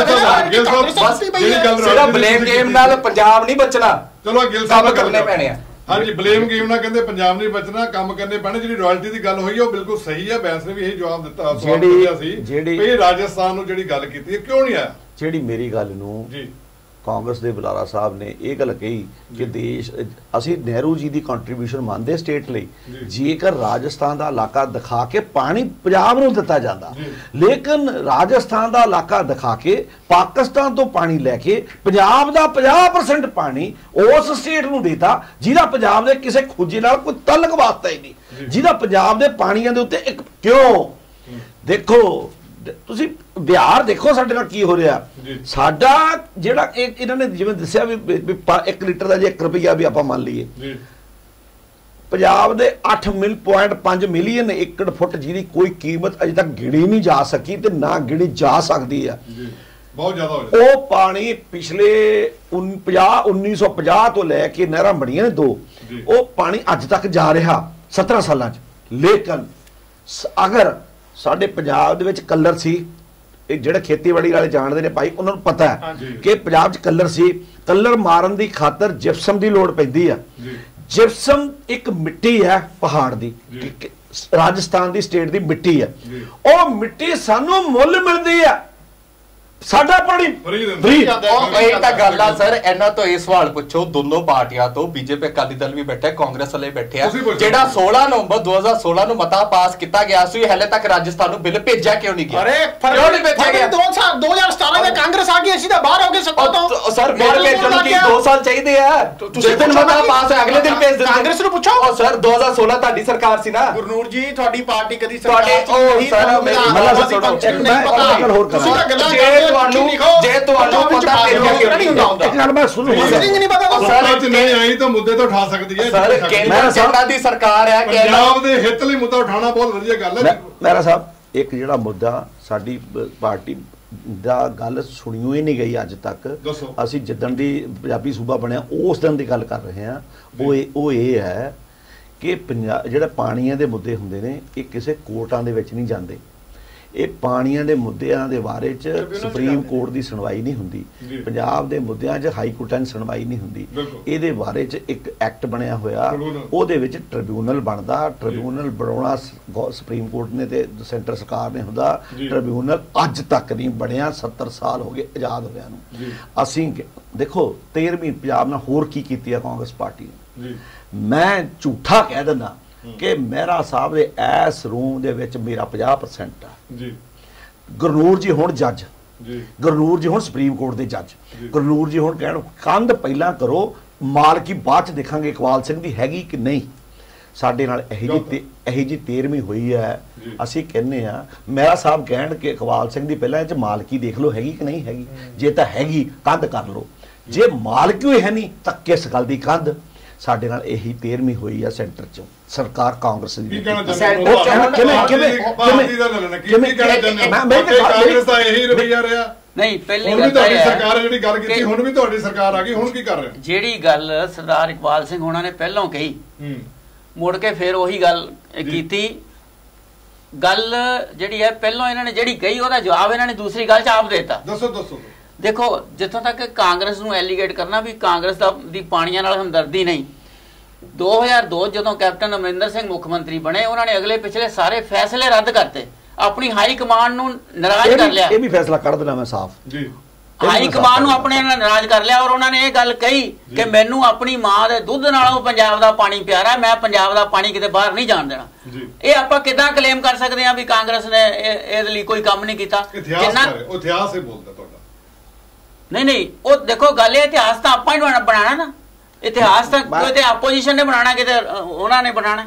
ਰਾਜ ਕੀਤਾ। ਸਿਰਫ ਬਲੇਮ ਗੇਮ ਨਾਲ ਪੰਜਾਬ ਨਹੀਂ ਬਚਣਾ। ਚਲੋ ਗਿੱਲ ਸਾਹਿਬ ਕਰਨੇ ਪੈਣੇ ਆ। ਹਾਂਜੀ, ਬਲੇਮ ਗੇਮ ਨਾਲ ਕਹਿੰਦੇ ਪੰਜਾਬ ਨਹੀਂ ਬਚਣਾ, ਕੰਮ ਕਰਨੇ ਪੈਣੇ। ਜਿਹੜੀ ਰਾਇਲਟੀ ਦੀ ਗੱਲ ਹੋਈ ਉਹ ਬਿਲਕੁਲ ਸਹੀ ਹੈ। ਬੈਂਸ ਨੇ ਵੀ ਇਹੀ ਜਵਾਬ ਦਿੱਤਾ ਸੀ ਵੀ ਰਾਜਸਥਾਨ ਨੂੰ ਜਿਹੜੀ ਗੱਲ ਕੀਤੀ ਹੈ ਕਿਉਂ ਨਹੀਂ ਆਇਆ। ਜਿਹੜੀ ਮੇਰੀ ਗੱਲ ਨੂੰ ਜੀ ਕਾਂਗਰਸ ਦੇ ਬੁਲਾਰਾ ਸਾਹਿਬ ਨੇ ਇਹ ਗੱਲ ਕਹੀ ਕਿ ਦੇਸ਼ ਅਸੀਂ ਨਹਿਰੂ ਜੀ ਦੀ ਕੰਟਰੀਬਿਊਸ਼ਨ ਮੰਨਦੇ ਸਟੇਟ ਲਈ, ਜੇਕਰ ਰਾਜਸਥਾਨ ਦਾ ਇਲਾਕਾ ਦਿਖਾ ਕੇ ਪਾਣੀ ਪੰਜਾਬ ਨੂੰ ਦਿੱਤਾ ਜਾਂਦਾ, ਲੇਕਿਨ ਰਾਜਸਥਾਨ ਦਾ ਇਲਾਕਾ ਦਿਖਾ ਕੇ ਪਾਕਿਸਤਾਨ ਤੋਂ ਪਾਣੀ ਲੈ ਕੇ ਪੰਜਾਬ ਦਾ 50% ਪਾਣੀ ਉਸ ਸਟੇਟ ਨੂੰ ਦਿੱਤਾ ਜਿਹਦਾ ਪੰਜਾਬ ਦੇ ਕਿਸੇ ਖੂਜੇ ਨਾਲ ਕੋਈ ਤਲਕ ਵਾਸਤਾ ਹੀ ਨਹੀਂ, ਜਿਹਦਾ ਪੰਜਾਬ ਦੇ ਪਾਣੀਆਂ ਦੇ ਉੱਤੇ ਇੱਕ ਕਿਉਂ ਦੇਖੋ ਤੁਸੀਂ ਬਿਹਾਰ ਦੇਖੋ ਸਾਡੇ ਨਾਲ ਕੀ ਹੋ ਰਿਹਾ। ਸਾਡਾ ਜਿਹੜਾ ਇਹਨਾਂ ਨੇ ਜਿਵੇਂ ਦੱਸਿਆ ਵੀ 1 ਲੀਟਰ ਦਾ ਜੇ 1 ਰੁਪਈਆ ਵੀ ਆਪਾਂ ਮੰਨ ਲਈਏ, ਪੰਜਾਬ ਦੇ 8.5 ਮਿਲੀਅਨ ਏਕੜ ਫੁੱਟ ਜਿਹਦੀ ਕੋਈ ਕੀਮਤ ਅਜੇ ਤੱਕ ਗਿਣੀ ਨਹੀਂ ਜਾ ਸਕੀ ਤੇ ਨਾ ਗਿਣੀ ਜਾ ਸਕਦੀ ਆ, ਬਹੁਤ ਜ਼ਿਆਦਾ ਹੋ ਰਿਹਾ। ਉਹ ਪਾਣੀ ਪਿਛਲੇ 1950 ਤੋਂ ਲੈ ਕੇ ਨਹਿਰਾਂ ਬਣੀਆਂ ਨੇ 2, ਉਹ ਪਾਣੀ ਅੱਜ ਤੱਕ ਜਾ ਰਿਹਾ 17 ਸਾਲਾਂ 'ਚ। ਲੇਕਿਨ ਅਗਰ ਸਾਡੇ ਪੰਜਾਬ ਦੇ ਵਿੱਚ ਕਲਰ ਸੀ, ਇਹ ਜਿਹੜੇ ਖੇਤੀਬਾੜੀ ਵਾਲੇ ਜਾਣਦੇ ਨੇ ਭਾਈ, ਉਹਨਾਂ ਨੂੰ ਪਤਾ ਹੈ ਕਿ ਪੰਜਾਬ 'ਚ ਕਲਰ ਸੀ, ਕਲਰ ਮਾਰਨ ਦੀ ਖਾਤਰ ਜਿਪਸਮ ਦੀ ਲੋੜ ਪੈਂਦੀ ਆ। ਜਿਪਸਮ ਇੱਕ ਮਿੱਟੀ ਹੈ ਪਹਾੜ ਦੀ, ਰਾਜਸਥਾਨ ਦੀ ਸਟੇਟ ਦੀ ਮਿੱਟੀ ਹੈ, ਉਹ ਮਿੱਟੀ ਸਾਨੂੰ ਮੁੱਲ ਮਿਲਦੀ ਆ, ਸਾਡਾ ਪਾਣੀ ਫ੍ਰੀ। ਇਹ ਤਾਂ ਗੱਲ ਆ ਸਰ, ਇਹਨਾਂ ਤੋਂ ਇਹ ਸਵਾਲ ਪੁੱਛੋ ਦੋਨੋਂ ਪਾਰਟੀਆਂ ਤੋਂ, ਬੀਜੇਪੀ ਅਕਾਲੀ ਦਲ ਵੀ ਬੈਠਾ, ਕਾਂਗਰਸ ਵਾਲੇ ਬੈਠੇ ਆ, ਜਿਹੜਾ 16 ਨਵੰਬਰ 2016 ਨੂੰ ਮਤਾ ਪਾਸ ਕੀਤਾ ਗਿਆ ਸੀ, ਹਲੇ ਤੱਕ ਰਾਜਸਥਾਨ ਨੂੰ ਬਿੱਲ ਭੇਜਿਆ ਕਿਉਂ ਨਹੀਂ ਗਿਆ? ਕਿਉਂ ਨਹੀਂ ਭੇਜਿਆ ਗਿਆ? 2017 ਦੇ ਕਾਂਗਰਸ ਆ ਗਈ, ਅਸੀਂ ਤਾਂ ਬਾਹਰ ਹੋ ਗਏ ਸੱਤਾ ਤੋਂ। ਸਰ ਬਿੱਲ ਭੇਜਣ ਲਈ 2 ਸਾਲ ਚਾਹੀਦੇ ਆ, ਜਿਸ ਦਿਨ ਮਤਾ ਪਾਸ ਹੋਇਆ ਅਗਲੇ ਦਿਨ ਭੇਜ ਦਿੰਦੇ। ਕਾਂਗਰਸ ਨੂੰ ਪੁੱਛੋ। ਸਰ 2016 ਤੁਹਾਡੀ ਸਰਕਾਰ ਸੀ ਨਾ ਗੁਰਨੂਰ ਜੀ, ਤੁਹਾਡੀ ਪਾਰਟੀ ਕਦੀ ਸਰਕਾਰ ਜੇ ਤੁਹਾਨੂੰ ਪਤਾ ਕਿਉਂ ਨਹੀਂ ਹੁੰਦਾ ਇੱਕ ਗੱਲ ਮੈਂ ਸੁਣੋ, ਨਹੀਂ ਪਤਾ ਸਰ ਨਹੀਂ ਆਈ ਤਾਂ ਮੁੱਦੇ ਤੋਂ ਉਠਾ ਸਕਦੀ ਹੈ। ਸਰ ਕੇਂਦਰ ਦੀ ਸਰਕਾਰ ਹੈ, ਪੰਜਾਬ ਦੇ ਹਿੱਤ ਲਈ ਮੁੱਦਾ ਉਠਾਉਣਾ ਬਹੁਤ ਵਧੀਆ ਗੱਲ ਹੈ। ਮੇਰਾ ਸਾਹਿਬ, ਇੱਕ ਜਿਹੜਾ ਮੁੱਦਾ ਸਾਡੀ ਪਾਰਟੀ ਦਾ ਗੱਲ ਸੁਣੀਓ ਹੀ ਨਹੀਂ ਗਈ ਅੱਜ ਤੱਕ, ਅਸੀਂ ਜਿੱਦਣ ਦੀ ਪੰਜਾਬੀ ਸੂਬਾ ਬਣਿਆ ਉਸ ਦਿਨ ਦੀ ਗੱਲ ਕਰ ਰਹੇ ਹਾਂ, ਉਹ ਇਹ ਹੈ ਕਿ ਜਿਹੜਾ ਪਾਣੀਆਂ ਦੇ ਮੁੱਦੇ ਹੁੰਦੇ ਨੇ, ਇਹ ਕਿਸੇ ਕੋਰਟਾਂ ਦੇ ਵਿੱਚ ਨਹੀਂ ਜਾਂਦੇ, ਇਹ ਪਾਣੀਆਂ ਦੇ ਮੁੱਦਿਆਂ ਦੇ ਬਾਰੇ ਚ ਸੁਪਰੀਮ ਕੋਰਟ ਦੀ ਸੁਣਵਾਈ ਨਹੀਂ ਹੁੰਦੀ, ਪੰਜਾਬ ਦੇ ਮੁੱਦਿਆਂ 'ਚ ਹਾਈ ਕੋਰਟਾਂ ਦੀ ਸੁਣਵਾਈ ਨਹੀਂ ਹੁੰਦੀ, ਇਹਦੇ ਬਾਰੇ ਚ ਇੱਕ ਐਕਟ ਬਣਿਆ ਹੋਇਆ, ਉਹਦੇ ਵਿੱਚ ਟ੍ਰਿਬਿਊਨਲ ਬਣਦਾ, ਟ੍ਰਿਬਿਊਨਲ ਬਣਾਉਣਾ ਸੁਪਰੀਮ ਕੋਰਟ ਨੇ ਤੇ ਸੈਂਟਰ ਸਰਕਾਰ ਨੇ ਹੁੰਦਾ, ਟ੍ਰਿਬਿਊਨਲ ਅੱਜ ਤੱਕ ਨਹੀਂ ਬਣਿਆ, 70 ਸਾਲ ਹੋ ਗਏ ਆਜ਼ਾਦ ਹੋਇਆਂ ਨੂੰ। ਅਸੀਂ ਦੇਖੋ 13ਵੀਂ ਪੰਜਾਬ ਨਾਲ ਹੋਰ ਕੀ ਕੀਤੀ ਆ ਕਾਂਗਰਸ ਪਾਰਟੀ ਨੇ, ਮੈਂ ਝੂਠਾ ਕਹਿ ਦਿੰਦਾ ਕਿ ਮਹਿਰਾ ਸਾਹਿਬ ਦੇ ਇਸ ਰੂਮ ਦੇ ਵਿੱਚ ਮੇਰਾ 50% ਆ ਜੀ। ਗੁਰਨੂਰ ਜੀ ਹੁਣ ਜੱਜ, ਗੁਰਨੂਰ ਜੀ ਹੁਣ ਸੁਪਰੀਮ ਕੋਰਟ ਦੇ ਜੱਜ, ਗੁਰਨੂਰ ਜੀ ਹੁਣ ਕਹਿਣ ਕੰਧ ਪਹਿਲਾਂ ਕਰੋ, ਮਾਲਕੀ ਬਾਅਦ ਚ ਦੇਖਾਂਗੇ ਇਕਬਾਲ ਸਿੰਘ ਦੀ ਹੈਗੀ ਕਿ ਨਹੀਂ। ਸਾਡੇ ਨਾਲ ਇਹੀ ਜੀ 13ਵੀਂ ਹੋਈ ਹੈ, ਅਸੀਂ ਕਹਿੰਨੇ ਆ ਮਹਿਰਾ ਸਾਹਿਬ ਕਹਿਣ ਕਿ ਇਕਬਾਲ ਸਿੰਘ ਦੀ ਪਹਿਲਾਂ ਇਹ ਚ ਮਾਲਕੀ ਦੇਖ ਲਓ ਹੈਗੀ ਕਿ ਨਹੀਂ ਹੈਗੀ, ਜੇ ਤਾਂ ਹੈਗੀ ਕੰਧ ਕਰ ਲਓ, ਜੇ ਮਾਲਕੀ ਹੈ ਨਹੀਂ ਤਾਂ ਕਿਸ ਗੱਲ ਦੀ ਕੰਧ। ਸਾਡੇ ਨਾਲ ਇਹੀ 13ਵੀਂ ਹੋਈ ਆ ਸੈਂਟਰ ਚੋਂ, ਸਰਕਾਰ ਕਾਂਗਰਸ ਦੀ। ਕੀ ਕਹਿਣਾ ਚਾਹੁੰਦੇ ਹੋ? ਕਾਂਗਰਸ ਦਾ ਇਹੀ ਰਵੱਈਆ ਰਿਹਾ ਨਹੀਂ, ਪਹਿਲੀ ਗੱਲ ਤੁਹਾਡੀ ਸਰਕਾਰ ਜਿਹੜੀ ਗੱਲ ਕੀਤੀ, ਹੁਣ ਵੀ ਤੁਹਾਡੀ ਸਰਕਾਰ ਆ ਗਈ, ਹੁਣ ਕੀ ਕਰ ਰਹੇ ਹੋ? ਜਿਹੜੀ ਗੱਲ ਸਰਦਾਰ ਇਕਬਾਲ ਸਿੰਘ ਹੋਣਾ ਨੇ ਪਹਿਲਾਂ ਕਹੀ, ਮੁੜ ਕੇ ਫਿਰ ਉਹੀ ਗੱਲ ਕੀਤੀ। ਗੱਲ ਜਿਹੜੀ ਹੈ ਪਹਿਲਾਂ ਇਹਨਾਂ ਨੇ ਜਿਹੜੀ ਕਹੀ, ਉਹਦਾ ਜਵਾਬ ਇਹਨਾਂ ਨੇ ਦੂਸਰੀ ਗੱਲ 'ਚ ਆਪ ਦੇਤਾ। ਦੱਸੋ। ਦੇਖੋ, ਜਿੱਥੋਂ ਤੱਕ ਕਾਂਗਰਸ ਨੂੰ ਐਲੀਗੇਟ ਕਰਨਾ ਵੀ ਕਾਂਗਰਸ ਦੀ ਪਾਣੀਆਂ ਨਾਲ ਹਮਦਰਦੀ ਨਹੀਂ, 2002 ਜਦੋਂ ਕੈਪਟਨ ਅਮਰਿੰਦਰ ਸਿੰਘ ਮੁੱਖ ਮੰਤਰੀ ਬਣੇ, ਉਹਨਾਂ ਨੇ ਅਗਲੇ ਪਿਛਲੇ ਸਾਰੇ ਫੈਸਲੇ ਰੱਦ ਕਰਤੇ, ਆਪਣੀ ਹਾਈ ਕਮਾਂਡ ਨੂੰ ਨਾਰਾਜ਼ ਕਰ ਲਿਆ। ਇਹ ਵੀ ਫੈਸਲਾ ਕੱਢ ਦੇਣਾ ਮੈਂ ਸਾਫ਼ ਜੀ, ਹਾਈ ਕਮਾਂਡ ਨੂੰ ਆਪਣੇ ਨਾਲ ਨਾਰਾਜ਼ ਕਰ ਲਿਆ, ਔਰ ਉਹਨਾਂ ਨੇ ਇਹ ਗੱਲ ਕਹੀ ਕਿ ਮੈਨੂੰ ਆਪਣੀ ਮਾਂ ਦੇ ਦੁੱਧ ਨਾਲੋਂ ਪੰਜਾਬ ਦਾ ਪਾਣੀ ਪਿਆਰਾ, ਮੈਂ ਪੰਜਾਬ ਦਾ ਪਾਣੀ ਕਿਤੇ ਬਾਹਰ ਨਹੀਂ ਜਾਣ ਦੇਣਾ। ਇਹ ਆਪਾਂ ਕਿੱਦਾਂ ਕਲੇਮ ਕਰ ਸਕਦੇ ਹਾਂ ਵੀ ਕਾਂਗਰਸ ਨੇ ਇਹਦੇ ਲਈ ਕੋਈ ਕੰਮ ਨਹੀਂ ਕੀਤਾ? ਇਤਿਹਾਸ ਹੀ ਬੋਲਦਾ ਤੁਹਾਡਾ। ਨਹੀਂ, ਉਹ ਦੇਖੋ ਗੱਲ ਇਹ, ਇਤਿਹਾਸ ਤਾਂ ਆਪਾਂ ਹੀ ਬਣਾਣਾ ਨਾ, ਇਤਿਹਾਸ ਤਾਂ ਕਿਤੇ ਆਪੋਜੀਸ਼ਨ ਨੇ ਬਣਾਣਾ, ਕਿਤੇ ਉਹਨਾਂ ਨੇ ਬਣਾਣਾ।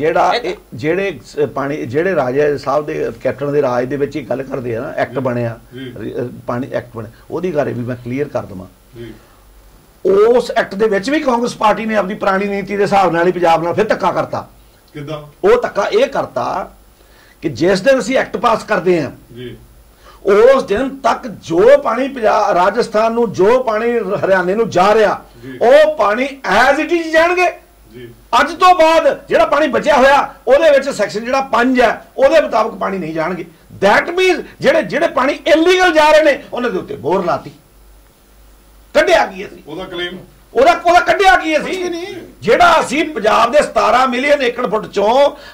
ਜਿਹੜੇ ਰਾਜਾ ਸਾਹਿਬ ਦੇ ਕੈਪਟਨ ਦੇ ਰਾਜ ਦੇ ਵਿੱਚ ਹੀ ਗੱਲ ਕਰਦੇ ਆ ਨਾ, ਐਕਟ ਬਣਿਆ, ਪਾਣੀ ਐਕਟ ਬਣਿਆ, ਉਹਦੀ ਗੱਲ ਵੀ ਮੈਂ ਕਲੀਅਰ ਕਰ ਦਵਾਂ। ਉਸ ਐਕਟ ਦੇ ਵਿੱਚ ਵੀ ਕਾਂਗਰਸ ਪਾਰਟੀ ਨੇ ਆਪਣੀ ਪੁਰਾਣੀ ਨੀਤੀ ਦੇ ਹਿਸਾਬ ਨਾਲ ਹੀ ਪੰਜਾਬ ਨਾਲ ਫਿਰ ਧੱਕਾ ਕਰਤਾ। ਕਿੱਦਾਂ? ਉਹ ਧੱਕਾ ਇਹ ਕਰਤਾ ਕਿ ਜਿਸ ਦਿਨ ਅਸੀਂ ਐਕਟ ਪਾਸ ਕਰਦੇ ਹਾਂ ਉਸ ਦਿਨ ਤੱਕ ਜੋ ਪਾਣੀ ਰਾਜਸਥਾਨ ਨੂੰ, ਜੋ ਪਾਣੀ ਹਰਿਆਣੇ ਨੂੰ ਜਾ ਰਿਹਾ, ਉਹ ਪਾਣੀ ਐਜ਼ ਇਟ ਇਜ਼ ਜਾਣਗੇ। ਅੱਜ ਤੋਂ ਬਾਅਦ ਜਿਹੜਾ ਪਾਣੀ ਬਚਿਆ ਹੋਇਆ ਉਹਦੇ ਵਿੱਚ ਸੈਕਸ਼ਨ ਜਿਹੜਾ 5 ਹੈ ਉਹਦੇ ਮੁਤਾਬਕ ਪਾਣੀ ਨਹੀਂ ਜਾਣਗੇ। ਦੈਟ ਮੀਨਸ ਜਿਹੜੇ ਪਾਣੀ ਇਲੀਗਲ ਜਾ ਰਹੇ ਨੇ ਉਹਨਾਂ ਦੇ ਉੱਤੇ ਮੋਹਰ ਲਾਤੀ, ਕੱਢਿਆ ਕੀ ਅਸੀਂ ਉਹਦਾ ਕਲੇਮ, ਉਹਦਾ ਕੱਢਿਆ ਕੀ ਅਸੀਂ? ਜਿਹੜਾ ਅਸੀਂ ਪੰਜਾਬ ਦੇ 17 ਮਿਲੀਅਨ ਏਕੜ ਫੁੱਟ ਚੋਂ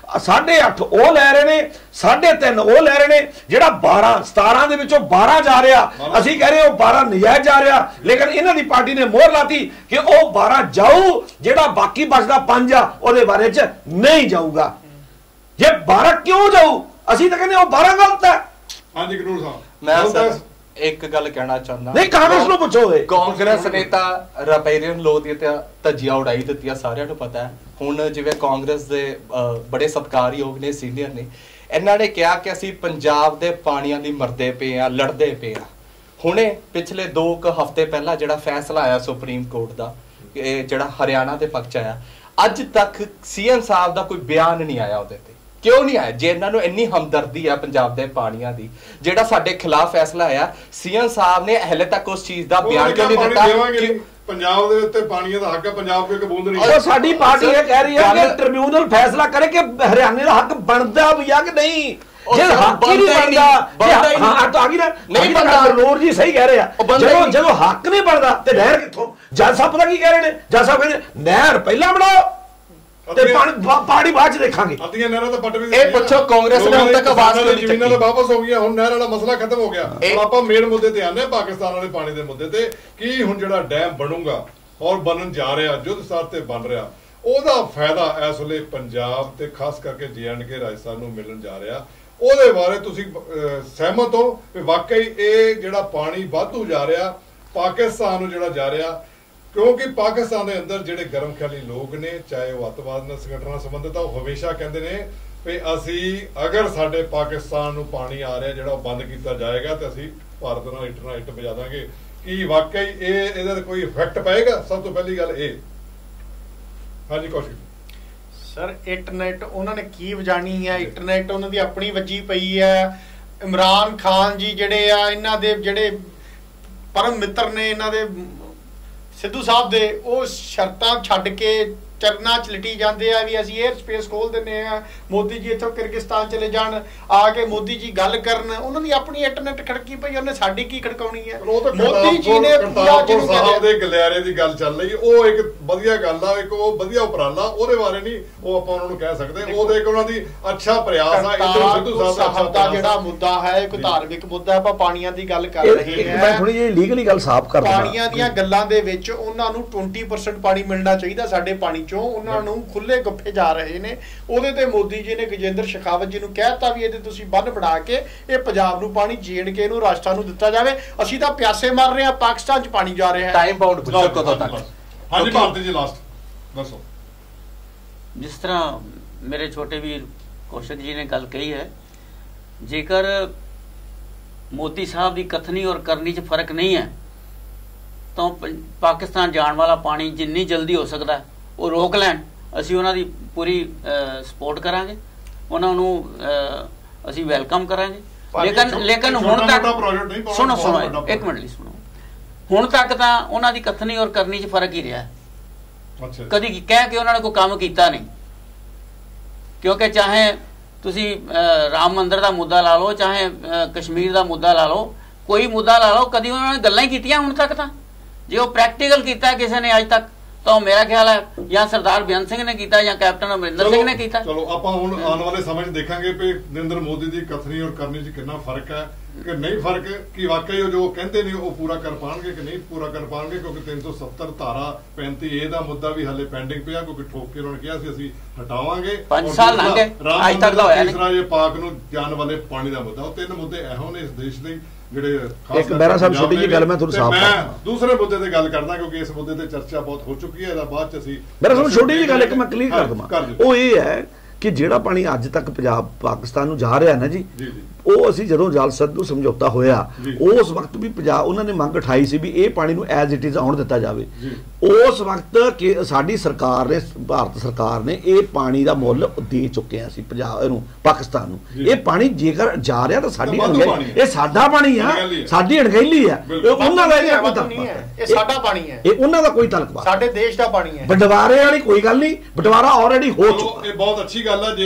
8.5 ਉਹ ਲੈ ਰਹੇ ਨੇ, 3.5 ਉਹ ਲੈ ਰਹੇ ਨੇ, ਜਿਹੜਾ 17 ਦੇ ਵਿੱਚੋਂ 12 ਜਾ ਰਿਹਾ, ਅਸੀਂ ਕਹਿ ਰਹੇ ਉਹ 12 ਨਜਾਇਜ਼ ਜਾ ਰਿਹਾ, ਲੇਕਿਨ ਇਹਨਾਂ ਦੀ ਪਾਰਟੀ ਨੇ ਮੋਹਰ ਲਾਤੀ ਕਿ ਉਹ 12 ਜਾਊ, ਜਿਹੜਾ ਬਾਕੀ ਬਚਦਾ 5 ਆ ਉਹਦੇ ਬਾਰੇ ਚ ਨਹੀਂ ਜਾਊਗਾ। ਜੇ 12 ਕਿਉਂ ਜਾਊ? ਅਸੀਂ ਤਾਂ ਕਹਿੰਦੇ ਉਹ 12 ਗਲਤ ਹੈ। ਹਾਂਜੀ ਗਨੂਰ ਸਾਹਿਬ, ਮੈਂ ਸਰ ਇੱਕ ਗੱਲ ਕਹਿਣਾ ਚਾਹੁੰਦਾ, ਨਹੀਂ ਕਾਂਗਰਸ ਨੂੰ ਪੁੱਛੋ। ਕਾਂਗਰਸ ਨੇ ਤਾਂ ਰਿਪੇਰੀਅਨ ਲੋ ਦੀ ਧੱਜੀਆਂ ਉਡਾਈ ਦਿੱਤੀਆਂ, ਸਾਰਿਆਂ ਨੂੰ ਪਤਾ ਹੈ। ਹੁਣ ਜਿਵੇਂ ਕਾਂਗਰਸ ਦੇ ਬੜੇ ਸਤਿਕਾਰਯੋਗ ਨੇ, ਸੀਨੀਅਰ ਨੇ, ਇਹਨਾਂ ਨੇ ਕਿਹਾ ਕਿ ਅਸੀਂ ਪੰਜਾਬ ਦੇ ਪਾਣੀਆਂ ਲਈ ਮਰਦੇ ਪਏ ਆ, ਲੜਦੇ ਪਏ ਆ। ਹੁਣੇ ਪਿਛਲੇ 2 ਹਫ਼ਤੇ ਪਹਿਲਾਂ ਜਿਹੜਾ ਫੈਸਲਾ ਆਇਆ ਸੁਪਰੀਮ ਕੋਰਟ ਦਾ, ਜਿਹੜਾ ਹਰਿਆਣਾ ਦੇ ਪੱਖ ਚ ਆਇਆ, ਅੱਜ ਤੱਕ ਸੀਐਮ ਸਾਹਿਬ ਦਾ ਕੋਈ ਬਿਆਨ ਨਹੀਂ ਆਇਆ ਉਹਦੇ ਤੇ। ਕਿਉਂ ਨਹੀਂ ਆਇਆ? ਜੇ ਇਹਨਾਂ ਨੂੰ ਇੰਨੀ ਹਮਦਰਦੀ ਹੈ ਪੰਜਾਬ ਦੇ ਪਾਣੀਆਂ ਦੀ, ਜਿਹੜਾ ਸਾਡੇ ਖਿਲਾਫ ਫੈਸਲਾ ਆਇਆ, ਸੀਐਮ ਸਾਹਿਬ ਨੇ ਹਲੇ ਤੱਕ ਉਸ ਚੀਜ਼ ਦਾ ਬਿਆਨ ਕਿਉਂ ਨਹੀਂ ਦਿੱਤਾ ਕਿ ਪੰਜਾਬ ਦੇ ਉੱਤੇ ਪਾਣੀਆਂ ਦਾ ਹੱਕ ਹੈ, ਪੰਜਾਬ ਕੋਈ ਬੂੰਦ ਨਹੀਂ। ਉਹ ਸਾਡੀ ਪਾਰਟੀ ਇਹ ਕਹਿ ਰਹੀ ਹੈ ਕਿ ਟ੍ਰਿਬਿਊਨਲ ਫੈਸਲਾ ਕਰੇ ਕਿ ਹਰਿਆਣੇ ਦਾ ਹੱਕ ਬਣਦਾ ਵੀ ਆ ਕਿ ਨਹੀਂ। ਜੇ ਹੱਕ ਹੀ ਨਹੀਂ ਬਣਦਾ, ਹਾਂ ਤਾਂ ਆ ਗਈ ਨਾ, ਨਹੀਂ ਬਣਦਾ। ਨੂਰ ਜੀ ਸਹੀ ਕਹਿ ਰਹੇ ਆ, ਜਦੋਂ ਹੱਕ ਨਹੀਂ ਬਣਦਾ ਤੇ ਨਹਿਰ ਕਿੱਥੋਂ? ਜੱਜ ਸਾਹਿਬ ਪਤਾ ਕੀ ਕਹਿ ਰਹੇ ਨੇ? ਜੱਜ ਸਾਹਿਬ ਕਹਿੰਦੇ ਨਹਿਰ ਪਹਿਲਾਂ ਬਣਾਓ ਤੇ ਪਾਣੀ ਬਾਅਦ ਚ ਦੇਖਾਂਗੇ। ਅੱਧੀਆਂ ਨਹਿਰਾਂ ਤਾਂ ਪੱਟ ਵੀ ਇਹ ਪੁੱਛੋ ਕਾਂਗਰਸ ਨੇ ਹੁਣ ਤੱਕ ਆਵਾਜ਼ ਕਿਉਂ ਨਹੀਂ ਜ਼ਮੀਨਾਂ ਤਾਂ ਵਾਪਸ ਹੋ ਗਈਆਂ, ਹੁਣ ਨਹਿਰ ਵਾਲਾ ਮਸਲਾ ਖਤਮ ਹੋ ਗਿਆ। ਹੁਣ ਆਪਾਂ ਮੇਨ ਮੁੱਦੇ ਤੇ ਆਨੇ, ਪਾਕਿਸਤਾਨ ਵਾਲੇ ਪਾਣੀ ਦੇ ਮੁੱਦੇ ਤੇ। ਕੀ ਹੁਣ ਜਿਹੜਾ ਡੈਮ ਬਣੂਗਾ ਔਰ ਬਣਨ ਜਾ ਰਿਹਾ, ਯੁੱਧ ਸਤਰ ਤੇ ਬਣ ਰਿਹਾ, ਉਹਦਾ ਫਾਇਦਾ ਇਸ ਵੇਲੇ ਪੰਜਾਬ ਤੇ ਖਾਸ ਕਰਕੇ JNK ਰਾਜਸਥਾਨ ਨੂੰ ਮਿਲਣ ਜਾ ਰਿਹਾ। ਉਹਦੇ ਬਾਰੇ ਤੁਸੀਂ ਸਹਿਮਤ ਹੋ ਕਿ ਵਾਕਈ ਇਹ ਜਿਹੜਾ ਪਾਣੀ ਵਾਧੂ ਜਾ ਰਿਹਾ ਪਾਕਿਸਤਾਨ ਨੂੰ ਜਿਹੜਾ ਜਾ ਰਿਹਾ? ਕਿਉਂਕਿ ਪਾਕਿਸਤਾਨ ਦੇ ਅੰਦਰ ਜਿਹੜੇ ਗਰਮ ਖਿਆਲੀ ਲੋਕ ਨੇ, ਚਾਹੇ ਉਹ ਅੱਤਵਾਦ ਨਾਲ ਸੰਗਠਨ ਨਾਲ ਸੰਬੰਧਿਤ ਆ, ਉਹ ਹਮੇਸ਼ਾ ਕਹਿੰਦੇ ਨੇ ਵੀ ਅਸੀਂ ਅਗਰ ਸਾਡੇ ਪਾਕਿਸਤਾਨ ਨੂੰ ਪਾਣੀ ਆ ਰਿਹਾ ਜਿਹੜਾ ਉਹ ਬੰਦ ਕੀਤਾ ਜਾਏਗਾ ਤੇ ਅਸੀਂ ਭਾਰਤ ਨਾਲ ਇੱਟ ਵਜਾ ਦਾਂਗੇ। ਕੀ ਵਾਕਈ ਇਹਦਾ ਕੋਈ ਇਫੈਕਟ ਪਏਗਾ? ਸਭ ਤੋਂ ਪਹਿਲੀ ਗੱਲ ਇਹ। ਹਾਂਜੀ ਕੌਸ਼ਿਕ ਸਰ, ਇੰਟਰਨੈਟ ਉਹਨਾਂ ਨੇ ਕੀ ਵਜਾਣੀ ਹੈ? ਇੰਟਰਨੈਟ ਉਹਨਾਂ ਦੀ ਆਪਣੀ ਵੱਜੀ ਪਈ ਹੈ। ਇਮਰਾਨ ਖਾਨ ਜੀ ਜਿਹੜੇ ਆ, ਇਹਨਾਂ ਦੇ ਜਿਹੜੇ ਪਰਮ ਮਿੱਤਰ ਨੇ ਇਹਨਾਂ ਦੇ ਸਿੱਧੂ ਸਾਹਿਬ ਦੇ, ਉਹ ਸ਼ਰਤਾਂ ਛੱਡ ਕੇ ਚਰਨਾਂ ਚ ਲਿਟੀ ਜਾਂਦੇ ਆ ਵੀ ਅਸੀਂ 에ਅਰ ਸਪੇਸ ਖੋਲ ਦਿੰਦੇ ਆ, ਮੋਦੀ ਜੀ ਇੱਥੋਂ ਕਿਰਗਿਸਤਾਨ ਚਲੇ ਜਾਣ, ਆ ਕੇ ਮੋਦੀ ਜੀ ਗੱਲ ਕਰਨ। ਉਹਨਾਂ ਦੀ ਆਪਣੀ ਇੰਟਰਨੈਟ ਖੜਕੀ ਪਈ, ਉਹਨੇ ਸਾਡੀ ਕੀ ਖੜਕਾਉਣੀ ਹੈ? ਮੋਦੀ ਜੀ ਨੇ ਕਰਤਾਰਪੁਰ ਸਾਹਿਬ ਦੇ ਗਲਿਆਰੇ ਦੀ ਗੱਲ ਚੱਲ ਰਹੀ, ਉਹ ਇੱਕ ਵਧੀਆ ਗੱਲ ਆ, ਇੱਕ ਉਹ ਵਧੀਆ ਉਪਰਾਲਾ, ਉਹਦੇ ਬਾਰੇ ਨਹੀਂ ਉਹ ਆਪਾਂ ਉਹਨਾਂ ਨੂੰ ਕਹਿ ਸਕਦੇ। ਉਹਦੇ ਇੱਕ ਉਹਨਾਂ ਦੀ ਅੱਛਾ ਪ੍ਰਯਾਸ ਆ। ਸਿੱਧੂ ਸਾਹਿਬ ਦਾ ਜਿਹੜਾ ਮੁੱਦਾ ਹੈ ਇੱਕ ਧਾਰਮਿਕ ਮੁੱਦਾ, ਆਪਾਂ ਪਾਣੀਆਂ ਦੀ ਗੱਲ ਕਰ ਰਹੇ ਹਾਂ। ਮੈਂ ਥੋੜੀ ਜਿਹੀ ਲੀਗਲੀ ਗੱਲ ਸਾਫ਼ ਕਰ ਦਿੰਦਾ। ਪਾਣੀਆਂ ਦੀਆਂ ਗੱਲਾਂ ਦੇ ਵਿੱਚ ਉਹਨਾਂ ਨੂੰ 20% ਪਾਣੀ ਮਿਲਣਾ ਚਾਹੀਦਾ ਸਾਡੇ ਪਾਣੀ ਚੋਂ, ਉਹਨਾਂ ਨੂੰ ਖੁੱਲੇ ਗੱਫੇ ਜਾ ਰਹੇ ਨੇ। ਉਹਦੇ ਤੇ ਮੋਦੀ ਜੀ ਨੇ ਗਜੇਂਦਰ ਸ਼ੇਖਾਵਤ ਜੀ ਨੂੰ ਕਹਿਤਾ ਵੀ ਇਹਦੇ ਤੁਸੀਂ ਬੰਨ ਬਣਾ ਕੇ ਇਹ ਪੰਜਾਬ ਨੂੰ ਪਾਣੀ JNK ਨੂੰ ਰਾਜਸਥਾਨ ਨੂੰ ਦਿੱਤਾ ਜਾਵੇ। ਅਸੀਂ ਤਾਂ ਪਿਆਸੇ ਮਰ ਰਹੇ ਹਾਂ, ਪਾਕਿਸਤਾਨ ਚ ਪਾਣੀ ਜਾ ਰਿਹਾ ਹੈ। ਟਾਈਮ ਬਾਉਂਡ ਪੁੱਛੋ ਕਦੋਂ ਤੱਕ? ਹਾਂਜੀ ਭਾਰਤੀ ਜੀ ਲਾਸਟ ਦੱਸੋ। ਜਿਸ ਤਰ੍ਹਾਂ ਮੇਰੇ ਛੋਟੇ ਵੀਰ ਕੌਸ਼ਿਕ ਜੀ ਨੇ ਗੱਲ ਕਹੀ ਹੈ, ਜੇਕਰ ਮੋਦੀ ਸਾਹਿਬ ਦੀ ਕਥਨੀ ਔਰ ਕਰਨੀ 'ਚ ਫਰਕ ਨਹੀਂ ਹੈ ਤਾਂ ਪਾਕਿਸਤਾਨ ਜਾਣ ਵਾਲਾ ਪਾਣੀ ਜਿੰਨੀ ਜਲਦੀ ਹੋ ਸਕਦਾ ਉਹ ਰੋਕ ਲੈਣ। ਅਸੀਂ ਉਹਨਾਂ ਦੀ ਪੂਰੀ ਸਪੋਰਟ ਕਰਾਂਗੇ, ਉਹਨਾਂ ਨੂੰ ਅਸੀਂ ਵੈਲਕਮ ਕਰਾਂਗੇ। ਲੇਕਿਨ ਹੁਣ ਤੱਕ ਸੁਣੋ ਇੱਕ ਮਿੰਟ ਲਈ ਸੁਣੋ, ਹੁਣ ਤੱਕ ਤਾਂ ਉਹਨਾਂ ਦੀ ਕਥਨੀ ਔਰ ਕਰਨੀ 'ਚ ਫਰਕ ਹੀ ਰਿਹਾ। ਕਦੀ ਕਹਿ ਕੇ ਉਹਨਾਂ ਨੇ ਕੋਈ ਕੰਮ ਕੀਤਾ ਨਹੀਂ। ਕਿਉਂਕਿ ਚਾਹੇ ਤੁਸੀਂ ਰਾਮ ਮੰਦਿਰ ਦਾ ਮੁੱਦਾ ਲਾ ਲਓ, ਚਾਹੇ ਕਸ਼ਮੀਰ ਦਾ ਮੁੱਦਾ ਲਾ ਲਓ, ਕੋਈ ਮੁੱਦਾ ਲਾ ਲਓ, ਕਦੀ ਉਹਨਾਂ ਨੇ ਗੱਲਾਂ ਹੀ ਕੀਤੀਆਂ ਹੁਣ ਤੱਕ? ਤਾਂ ਜੇ ਉਹ ਪ੍ਰੈਕਟੀਕਲ ਕੀਤਾ ਕਿਸੇ ਨੇ ਅੱਜ ਤੱਕ ਤਾਂ ਮੇਰਾ ਖਿਆਲ ਹੈ ਜਾਂ ਸਰਦਾਰ ਬੇਅੰਤ ਸਿੰਘ ਨੇ ਕੀਤਾ ਜਾਂ ਕੈਪਟਨ ਅਮਰਿੰਦਰ ਸਿੰਘ ਨੇ ਕੀਤਾ। ਚਲੋ ਆਪਾਂ ਹੁਣ ਆਉਣ ਵਾਲੇ ਸਮੇਂ 'ਚ ਦੇਖਾਂਗੇ ਕਿ ਨਰਿੰਦਰ ਮੋਦੀ ਦੀ ਕਥਨੀ ਔਰ ਕਰਨੀ 'ਚ ਕਿੰਨਾ ਫਰਕ ਹੈ ਕਿ ਨਹੀਂ ਫਰਕ, ਕਿ ਵਾਕਈ ਉਹ ਜੋ ਕਹਿੰਦੇ ਨੇ ਉਹ ਪੂਰਾ ਕਰ ਪਾਣਗੇ ਕਿ ਨਹੀਂ ਪੂਰਾ ਕਰ ਪਾਣਗੇ। ਕਿਉਂਕਿ 370 ਧਾਰਾ 35A ਦਾ ਮੁੱਦਾ ਵੀ ਹਲੇ ਪੈਂਡਿੰਗ ਪਿਆ, ਕਿਉਂਕਿ ਠੋਕ ਕੇ ਉਹਨਾਂ ਨੇ ਕਿਹਾ ਸੀ ਅਸੀਂ ਹਟਾਵਾਂਗੇ। 5 ਸਾਲ ਲੰਘ ਗਏ, ਅੱਜ ਤੱਕ ਤਾਂ ਹੋਇਆ ਨਹੀਂ। ਤੀਸਰਾ ਇਹ ਪਾਕ ਨੂੰ ਜਾਣ ਵਾਲੇ ਪਾਣੀ ਦਾ ਮੁੱਦਾ। ਉਹ 3 ਮੁੱਦੇ ਇਹੋ ਨੇ ਇਸ ਦੇਸ਼ ਲਈ ਜਿਹੜੇ ਇੱਕ ਬਹਿਰਾ ਸਾਹਿਬ ਛੋਟੀ ਜਿਹੀ ਗੱਲ ਮੈਂ ਤੁਹਾਨੂੰ ਸਾਫ਼ ਕਰਦਾ। ਮੈਂ ਦੂਸਰੇ ਮੁੱਦੇ ਤੇ ਗੱਲ ਕਰਦਾ ਕਿਉਂਕਿ ਇਸ ਮੁੱਦੇ ਤੇ ਚਰਚਾ ਬਹੁਤ ਹੋ ਚੁੱਕੀ ਹੈ। ਇਹਦਾ ਬਾਅਦ ਚ ਅਸੀਂ ਬਹਿਰਾ ਸਾਹਿਬ ਛੋਟੀ ਜਿਹੀ ਗੱਲ ਇੱਕ ਮੈਂ ਕਲੀਅਰ ਕਰ ਦਵਾਂ। ਉਹ ਇਹ ਹੈ ਕਿ ਜਿਹੜਾ ਪਾਣੀ ਅੱਜ ਤੱਕ ਪੰਜਾਬ ਪਾਕਿਸਤਾਨ ਨੂੰ ਜਾ ਰਿਹਾ ਨਾ ਜੀ, ਉਹ ਅਸੀਂ ਜਦੋਂ ਜਲ ਸੰਧੂ ਸਮਝੌਤਾ ਹੋਇਆ ਉਸ ਵਕਤ ਵੀ ਪੰਜਾਬ ਉਹਨਾਂ ਨੇ ਮੰਗ ਉਠਾਈ ਸੀ ਵੀ ਇਹ ਪਾਣੀ ਨੂੰ ਐਜ਼ ਇਟ ਇਜ਼ ਆਉਣ ਦਿੱਤਾ ਜਾਵੇ। ਉਸ ਵਕਤ ਸਾਡੀ ਸਰਕਾਰ ਨੇ, ਭਾਰਤ ਸਰਕਾਰ ਨੇ ਇਹ ਪਾਣੀ ਦਾ ਮੁੱਲ ਦੇ ਚੁੱਕੇ ਆ ਅਸੀਂ ਪੰਜਾਬ ਨੂੰ, ਪਾਕਿਸਤਾਨ ਨੂੰ। ਇਹ ਪਾਣੀ ਜੇਕਰ ਜਾ ਰਿਹਾ ਤਾਂ ਸਾਡੀ ਇਹ ਸਾਡਾ ਪਾਣੀ ਆ, ਸਾਡੀ ਅਣਗਹਿਲੀ ਆ। ਉਹਨਾਂ ਦਾ ਇਹ ਸਾਡਾ ਪਾਣੀ ਹੈ, ਇਹ ਉਹਨਾਂ ਦਾ ਕੋਈ ਤਲਕ ਸਾਡੇ ਦੇਸ਼ ਦਾ ਪਾਣੀ ਹੈ। ਬਟਵਾਰੇ ਵਾਲੀ ਕੋਈ ਗੱਲ ਨਹੀਂ, ਬਟਵਾਰਾ ਆਲਰੇਡੀ ਹੋ ਚੁੱਕਾ। ਇਹ ਬਹੁਤ ਅੱਛੀ ਗੱਲ ਆ ਜੇ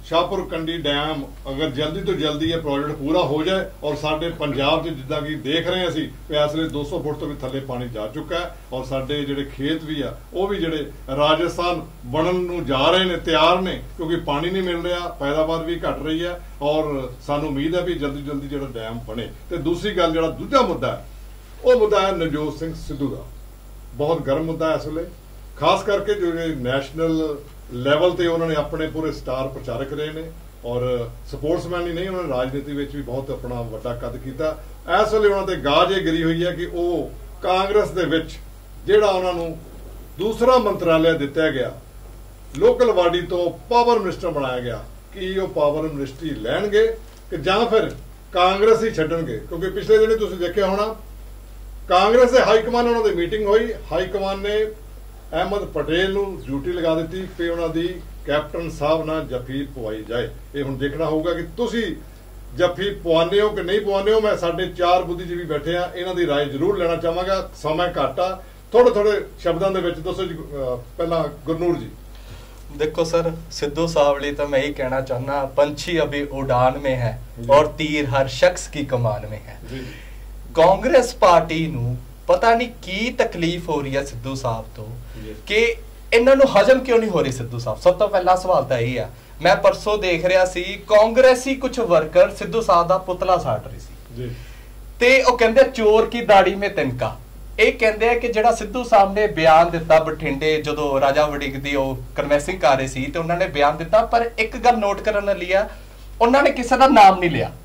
शाहपुर कंडी डैम अगर जल्दी तो जल्दी ये प्रोजेक्ट पूरा हो जाए और साडे पंजाब च जिद्दां कि देख रहे हैं असीं इस वे 200 फुट तो भी थल्ले पानी जा चुका है और साडे जिहड़े खेत भी आ वो भी जिहड़े राजस्थान बनन नूं जा रहे ने तैयार ने क्योंकि पानी नहीं मिल रहा, पैदावार भी घट रही है और सानूं उम्मीद है भी जल्दी जल्दी जिहड़ा डैम बने। ते दूसरी गल जिहड़ा दूजा मुद्दा है वो मुद्दा है नवजोत सिंह सिद्धू दा, बहुत गर्म मुद्दा है इस वेले, खास करके जो नैशनल ਲੈਵਲ ਤੇ ਉਹਨਾਂ ਨੇ ਆਪਣੇ ਪੂਰੇ ਸਟਾਰ ਪ੍ਰਚਾਰਕ ਰਹੇ ਨੇ ਔਰ ਸਪੋਰਟਸਮੈਨ ਹੀ ਨਹੀਂ ਉਹਨਾਂ ਨੇ ਰਾਜਨੀਤੀ ਵਿੱਚ ਵੀ ਬਹੁਤ ਆਪਣਾ ਵੱਡਾ ਕੱਦ ਕੀਤਾ। ਇਸ ਵੇਲੇ ਉਹਨਾਂ ਤੇ ਗਾਜ ਇਹ ਗਿਰੀ ਹੋਈ ਹੈ ਕਿ ਉਹ ਕਾਂਗਰਸ ਦੇ ਵਿੱਚ ਜਿਹੜਾ ਉਹਨਾਂ ਨੂੰ ਦੂਸਰਾ ਮੰਤਰਾਲਾ ਦਿੱਤਾ ਗਿਆ, ਲੋਕਲ ਬਾਡੀ ਤੋਂ ਪਾਵਰ ਮਿਨਿਸਟਰ ਬਣਾਇਆ ਗਿਆ, ਕਿ ਉਹ ਪਾਵਰ ਮਿਨਿਸਟਰੀ ਲੈਣਗੇ ਕਿ ਜਾਂ ਫਿਰ ਕਾਂਗਰਸ ਹੀ ਛੱਡਣਗੇ। ਕਿਉਂਕਿ ਪਿਛਲੇ ਦਿਨੇ ਤੁਸੀਂ ਦੇਖਿਆ ਹੋਣਾ ਕਾਂਗਰਸ ਦੇ ਹਾਈ ਕਮਾਨ ਉਹਨਾਂ ਦੀ ਮੀਟਿੰਗ ਹੋਈ, ਹਾਈ ਕਮਾਨ ਨੇ अहमद पटेल नूं ड्यूटी लगा दी कि उन्हां दी कैप्टन साहब नाल जफी पवाई जाए। ये हुण देखना होगा कि तुसी जफी पवाने हो कि नहीं पवाने हो। मैं साडे 4 बुद्धिजीवी बैठे आ, इन्हां दी राय जरूर लेना चाहांगा, समय घट आ, थोड़े थोड़े शब्दां दे विच दसो जी। पहला गुरनूर जी। देखो सर, सिद्धू साहब लिए तो मैं ही कहना चाहना, पंछी अभी उड़ान में है और तीर हर शख्स की कमान में है। कांग्रेस पार्टी नूं पता नहीं की तकलीफ हो रही है सिद्धू साहब तो कि इन्हां नूं हजम क्यों नहीं हो रही सिद्धू साहब। सब तो पहला सवाल तो यही है। मैं परसों देख रहा सी कांग्रेसी कुछ वर्कर सिद्धू साहब दा पुतला साट रहे सी ते ओ कहंदे चोर की दाढ़ी में तिनका। ਇਹ ਕਹਿੰਦੇ ਆ ਕਿ ਜਿਹੜਾ ਸਿੱਧੂ ਸਾਹਿਬ ਨੇ ਬਿਆਨ ਦਿੱਤਾ ਬਠਿੰਡੇ ਜਦੋਂ ਰਾਜਾ ਵੜਿੰਗ ਦੀ ਉਹ ਕਨਵੈਂਸਿੰਗ ਕਰ ਰਹੇ ਸੀ ਤੇ ਉਹਨਾਂ ਨੇ ਬਿਆਨ ਦਿੱਤਾ, ਪਰ ਇੱਕ ਗੱਲ ਨੋਟ ਕਰਨ ਵਾਲੀ ਆ, ਉਹਨਾਂ ਨੇ ਕਿਸੇ ਦਾ ਨਾਮ ਨਹੀਂ ਲਿਆ।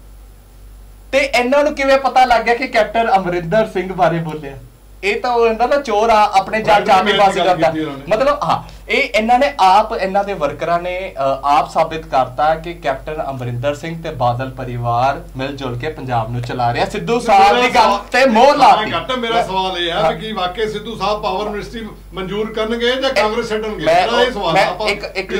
ਤੇ ਇਹਨਾਂ ਨੂੰ ਕਿਵੇਂ ਪਤਾ ਲੱਗ ਗਿਆ ਕਿ ਕੈਪਟਨ ਅਮਰਿੰਦਰ ਸਿੰਘ ਬਾਰੇ ਬੋਲਿਆ? ਇਹ ਤਾਂ ਉਹ ਇਹਨਾਂ ਦਾ ਚੋਰ ਆ ਆਪਣੇ ਜਾਤੀਵਾਦੀ ਕਰਦਾ। ਮਤਲਬ ਹਾਂ, ਇਹ ਇਹਨਾਂ ਨੇ ਆਪ, ਇਹਨਾਂ ਦੇ ਵਰਕਰਾਂ ਨੇ ਆਪ ਸਾਬਿਤ ਕਰਤਾ ਕਿ ਕੈਪਟਨ ਅਮਰਿੰਦਰ ਸਿੰਘ ਤੇ ਬਾਦਲ ਪਰਿਵਾਰ ਮਿਲ ਜੁਲ ਕੇ ਪੰਜਾਬ ਨੂੰ ਚਲਾ ਰਿਹਾ। ਸਿੱਧੂ ਸਾਹਿਬ ਦੀ ਗੱਲ ਤੇ ਮੋਹਰ ਲਾਤੀ। ਮੇਰਾ ਸਵਾਲ ਇਹ ਹੈ ਕਿ ਵਾਕਈ ਸਿੱਧੂ ਸਾਹਿਬ ਪਾਵਰ ਮਿਨਿਸਟਰੀ ਮਨਜ਼ੂਰ ਕਰਨਗੇ ਜਾਂ ਕਾਂਗਰਸ ਛੱਡਣਗੇ? ਮੇਰਾ ਇਹ ਸਵਾਲ ਹੈ।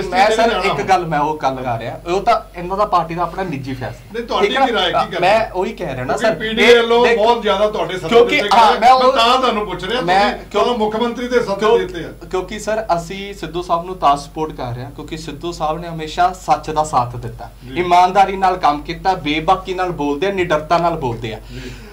ਇੱਕ ਗੱਲ ਮੈਂ ਉਹ ਗੱਲ ਕਰ ਰਿਹਾ, ਉਹ ਤਾਂ ਇਹਨਾਂ ਦਾ ਪਾਰਟੀ ਦਾ ਆਪਣਾ ਨਿੱਜੀ ਫੈਸਲਾ। ਨਹੀਂ, ਤੁਹਾਡੀ ਕੀ ਰਾਏ ਕੀ ਗੱਲ? ਮੈਂ ਉਹੀ ਕਹਿ ਰਿਹਾ ਨਾ ਸਰ, ਪੀਡੀਏ ਵੱਲੋਂ ਬਹੁਤ ਜ਼ਿਆਦਾ ਤੁਹਾਡੇ ਸੱਦੇ ਦਿੱਤੇ ਗਏ। ਮੈਂ ਤੁਹਾਨੂੰ ਪੁੱਛ ਰਿਹਾ, ਤੁਸੀਂ ਮੁੱਖ ਮੰਤਰੀ ਦੇ ਸੱਦੇ ਦਿੱਤੇ ਆ। ਕਿਉਂਕਿ ਸਰ ਅਸੀਂ ਸਿੱਧੂ ਸਾਹਿਬ ਨੂੰ ਤਾਂ ਸਪੋਰਟ ਕਰ ਰਹੇ ਹਾਂ ਕਿਉਂਕਿ ਸਿੱਧੂ ਸਾਹਿਬ ਨੇ ਹਮੇਸ਼ਾ ਸੱਚ ਦਾ ਸਾਥ ਦਿੱਤਾ, ਇਮਾਨਦਾਰੀ ਨਾਲ ਕੰਮ ਕੀਤਾ, ਬੇਬਾਕੀ ਨਾਲ ਬੋਲਦੇ ਆ, ਨਿਡਰਤਾ ਨਾਲ ਬੋਲਦੇ ਆ।